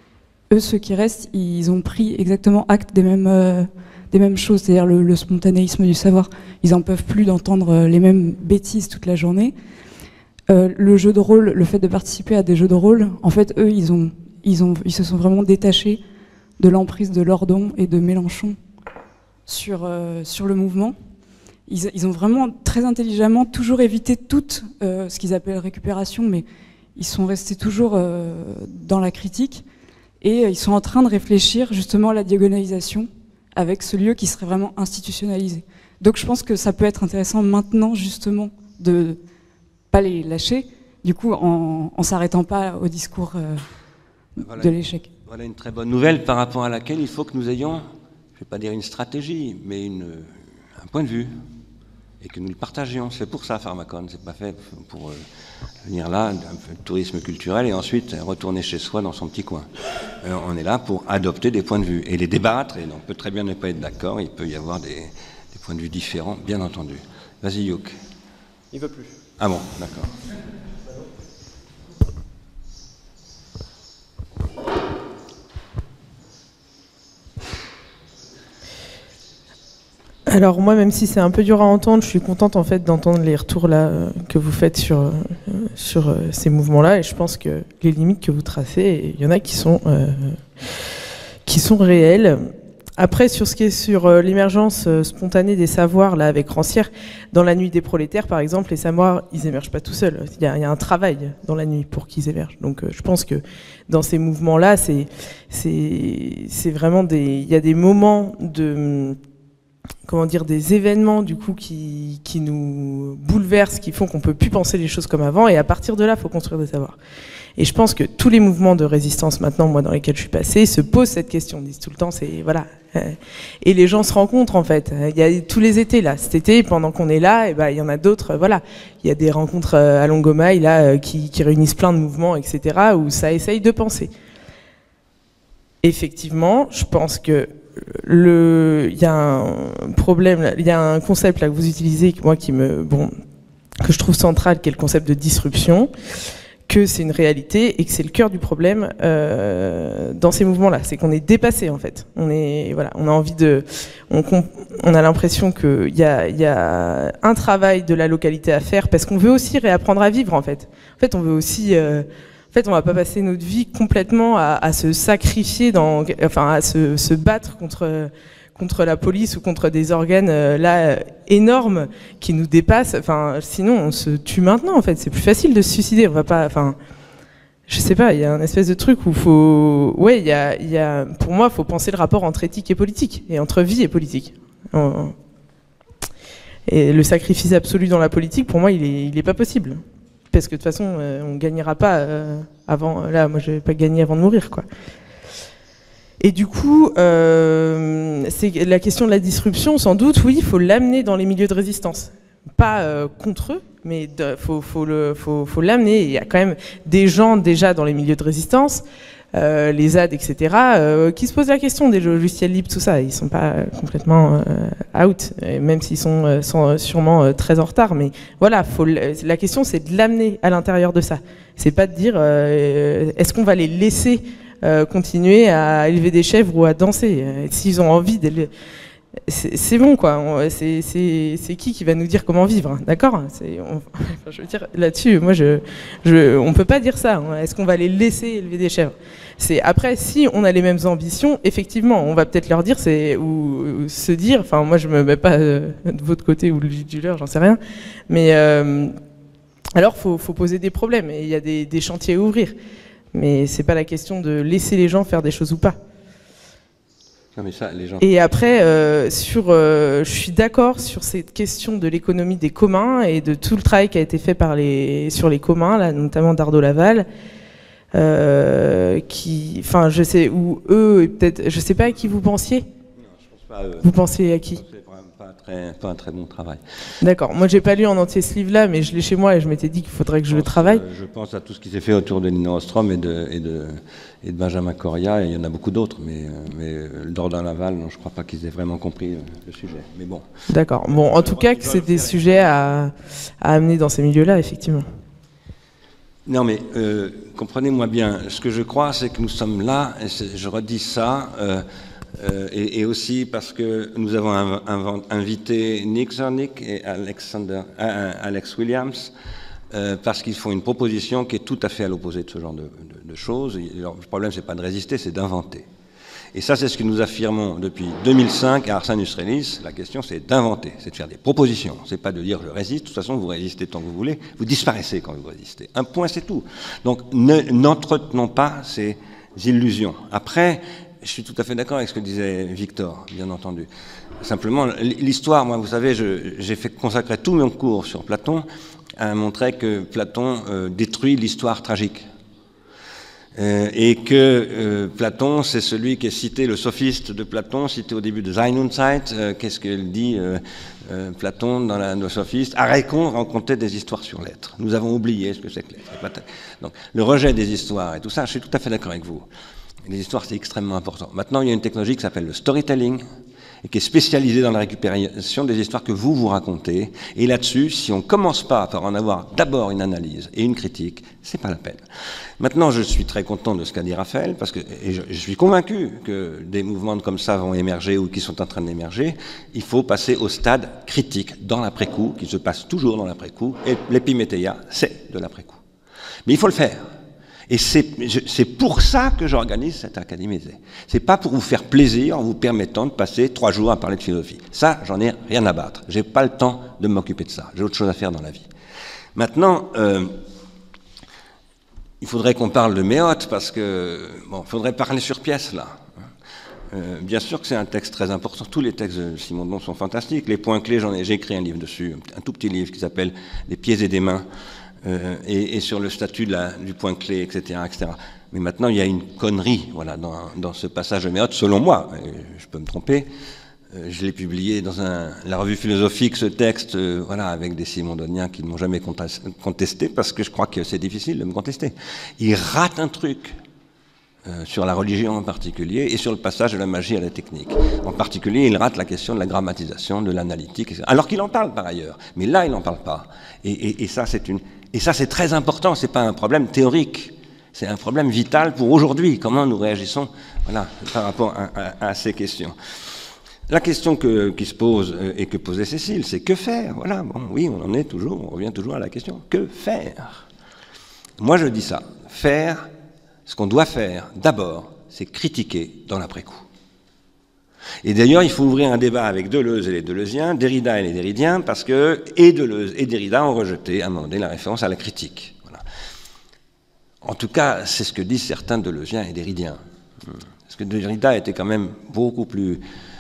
ils ont pris exactement acte des mêmes choses, c'est-à-dire le spontanéisme du savoir. Ils n'en peuvent plus d'entendre les mêmes bêtises toute la journée. Le jeu de rôle, le fait de participer à des jeux de rôle, en fait, eux, ils se sont vraiment détachés de l'emprise de Lordon et de Mélenchon sur le mouvement. Ils ont vraiment très intelligemment toujours évité tout ce qu'ils appellent récupération, mais ils sont restés toujours dans la critique et ils sont en train de réfléchir justement à la diagonalisation avec ce lieu qui serait vraiment institutionnalisé. Donc je pense que ça peut être intéressant maintenant justement de pas les lâcher, du coup en s'arrêtant pas au discours de l'échec. Voilà une très bonne nouvelle par rapport à laquelle il faut que nous ayons, je ne vais pas dire une stratégie, mais un point de vue, et que nous le partagions. C'est pour ça Pharmacon, c'est pas fait pour venir là, un peu de tourisme culturel, et ensuite retourner chez soi dans son petit coin. On est là pour adopter des points de vue, et les débattre, et on peut très bien ne pas être d'accord, il peut y avoir des points de vue différents, bien entendu. Vas-y Youk. Il veut plus. Ah bon, d'accord. Alors moi, même si c'est un peu dur à entendre, je suis contente en fait d'entendre les retours là que vous faites sur ces mouvements-là, et je pense que les limites que vous tracez, il y en a qui sont réelles. Après, sur ce qui est sur l'émergence spontanée des savoirs là avec Rancière, dans la nuit des prolétaires par exemple, les savoirs ils émergent pas tout seuls. Il y a un travail dans la nuit pour qu'ils émergent. Donc je pense que dans ces mouvements-là, c'est vraiment il y a des moments de des événements du coup qui nous bouleversent, qui font qu'on peut plus penser les choses comme avant, et à partir de là, il faut construire des savoirs. Et je pense que tous les mouvements de résistance maintenant, moi dans lesquels je suis passée, se posent cette question, ils disent tout le temps, c'est voilà. Et les gens se rencontrent en fait. Il y a tous les étés là. Cet été, pendant qu'on est là, et il y en a d'autres. Voilà, il y a des rencontres à Longomaille là qui réunissent plein de mouvements, etc. où ça essaye de penser. Effectivement, je pense que il y a un problème, il y a un concept là que vous utilisez, que je trouve central, qui est le concept de disruption, que c'est une réalité et que c'est le cœur du problème dans ces mouvements-là, c'est qu'on est dépassé en fait. On a envie on a l'impression qu'il y a un travail de la localité à faire, parce qu'on veut aussi réapprendre à vivre en fait. En fait, on veut aussi on va pas passer notre vie complètement à se sacrifier, à se battre contre la police ou contre des organes énormes qui nous dépassent. Sinon on se tue maintenant en fait. C'est plus facile de se suicider. On va pas. Je sais pas. Il y a un espèce de truc où pour moi, faut penser le rapport entre éthique et politique, et entre vie et politique. Et le sacrifice absolu dans la politique, pour moi, il est pas possible. Parce que de toute façon, on ne gagnera pas avant... Là, moi, je vais pas gagner avant de mourir, quoi. Et du coup, c'est la question de la disruption, sans doute, oui, il faut l'amener dans les milieux de résistance. Pas contre eux, mais faut l'amener. Il y a quand même des gens déjà dans les milieux de résistance, les ZAD, etc., qui se posent la question des logiciels libres, tout ça. Ils sont pas complètement out, même s'ils sont sûrement très en retard. Mais voilà, la question, c'est de l'amener à l'intérieur de ça. C'est pas de dire est-ce qu'on va les laisser continuer à élever des chèvres ou à danser. S'ils ont envie de... C'est bon, quoi. C'est qui va nous dire comment vivre, d'accord? Je veux dire, là-dessus, moi, on peut pas dire ça. Est-ce qu'on va les laisser élever des chèvres? Après, si on a les mêmes ambitions, effectivement, on va peut-être leur dire, ou se dire, enfin, moi, je me mets pas de votre côté ou du leur, j'en sais rien, mais alors, faut poser des problèmes, et il y a des chantiers à ouvrir. Mais c'est pas la question de laisser les gens faire des choses ou pas. Non, mais ça, les gens... Et après, je suis d'accord sur cette question de l'économie des communs et de tout le travail qui a été fait sur les communs, là, notamment d'Ardo Laval, je sais, ou eux, peut-être, je sais pas à qui vous pensiez. Non, je pense pas à eux. Vous pensiez à qui? Pas pas un très bon travail. D'accord. Moi, j'ai pas lu en entier ce livre-là, mais je l'ai chez moi et je m'étais dit qu'il faudrait que je le travaille. Je pense à tout ce qui s'est fait autour de Nina Ostrom et de Benjamin Correa, et il y en a beaucoup d'autres, mais Dordain Laval, non, je crois pas qu'ils aient vraiment compris le sujet. Mais bon. D'accord. Bon, en tout cas, que c'est des sujets à amener dans ces milieux-là, effectivement. Non, mais comprenez-moi bien. Ce que je crois, c'est que nous sommes là, et je redis ça. Et aussi parce que nous avons invité Nick Zornick et Alex Williams, parce qu'ils font une proposition qui est tout à fait à l'opposé de ce genre de choses. Le problème, c'est pas de résister, c'est d'inventer. Et ça, c'est ce que nous affirmons depuis 2005 à Ars Industrialis. La question, c'est d'inventer, c'est de faire des propositions. C'est pas de dire je résiste. De toute façon, vous résistez tant que vous voulez. Vous disparaissez quand vous résistez. Un point, c'est tout. Donc, n'entretenons pas ces illusions. Après, je suis tout à fait d'accord avec ce que disait Victor, bien entendu. Simplement, l'histoire, moi, vous savez, j'ai fait consacrer tout mon cours sur Platon à montrer que Platon détruit l'histoire tragique. Et que Platon, c'est celui qui est cité, le sophiste de Platon, cité au début de Sein und Zeit. Qu'est-ce qu'il dit Platon dans le sophiste? Arécon racontait des histoires sur l'être. Nous avons oublié ce que c'est que l'être. Donc, le rejet des histoires et tout ça, je suis tout à fait d'accord avec vous. Les histoires, c'est extrêmement important. Maintenant, il y a une technologie qui s'appelle le storytelling, et qui est spécialisée dans la récupération des histoires que vous je Et là-dessus, si on ne commence pas par en avoir d'abord une analyse et une critique, c'est pas la peine. Maintenant, je suis très content de ce qu'a dit Raphaël, parce que je suis convaincu que des mouvements comme ça vont émerger ou qui sont en train d'émerger. Il faut passer au stade critique, dans l'après-coup, qui se passe toujours dans l'après-coup, et l'épiméthéia, c'est de l'après-coup. Mais il faut le faire. Et c'est pour ça que j'organise cette académie. C'est pas pour vous faire plaisir en vous permettant de passer 3 jours à parler de philosophie. Ça, j'en ai rien à battre. J'ai pas le temps de m'occuper de ça. J'ai autre chose à faire dans la vie. Maintenant, il faudrait qu'on parle de Méote, parce que, bon, il faudrait parler sur pièce, là. Bien sûr que c'est un texte très important. Tous les textes de Simon de Bon sont fantastiques. Les points clés, j'ai écrit un livre dessus, un tout petit livre qui s'appelle Les pieds et des mains. Et sur le statut du point clé, etc., etc. Mais maintenant, il y a une connerie, voilà, dans ce passage de Méote, selon moi. Je peux me tromper. Je l'ai publié dans la revue philosophique, ce texte, voilà, avec des simondoniens qui ne m'ont jamais contesté, parce que je crois que c'est difficile de me contester. Il rate un truc sur la religion en particulier, et sur le passage de la magie à la technique. En particulier, il rate la question de la grammatisation, de l'analytique, etc. Alors qu'il en parle par ailleurs. Mais là, il n'en parle pas. Et ça, c'est très important. C'est pas un problème théorique. C'est un problème vital pour aujourd'hui. Comment nous réagissons, voilà, par rapport à ces questions. La question qui se pose et que posait Cécile, c'est que faire? Voilà. Bon, oui, on revient toujours à la question. Que faire? Moi, je dis ça. Faire. Ce qu'on doit faire, d'abord, c'est critiquer dans l'après-coup. Et d'ailleurs, il faut ouvrir un débat avec Deleuze et les Deleuziens, Derrida et les Derridiens, parce que et Deleuze et Derrida ont rejeté à un moment donné la référence à la critique. Voilà. En tout cas, c'est ce que disent certains Deleuziens et Derridiens. Parce que Derrida était quand même beaucoup plus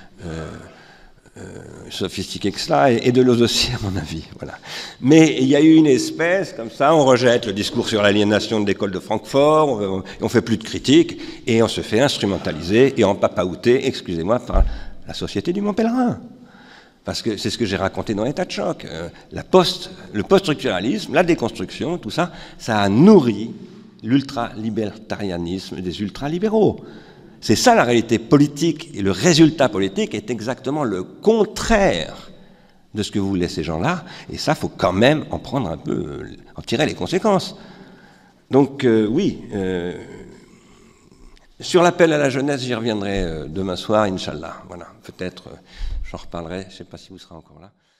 sophistiqué que cela, et Deleuze aussi, à mon avis. Voilà. Mais il y a eu une espèce, comme ça, on rejette le discours sur l'aliénation de l'école de Francfort, on fait plus de critiques, et on se fait instrumentaliser et empapaouter, excusez-moi, par la Société du Mont Pèlerin. Parce que c'est ce que j'ai raconté dans État de choc. Le post-structuralisme, la déconstruction, tout ça, ça a nourri l'ultralibertarianisme des ultralibéraux. C'est ça la réalité politique, et le résultat politique est exactement le contraire de ce que voulaient ces gens-là, et ça, il faut quand même en prendre un peu, en tirer les conséquences. Donc, oui, sur l'appel à la jeunesse, j'y reviendrai demain soir, Inch'Allah. Voilà, peut-être, j'en reparlerai, je ne sais pas si vous serez encore là.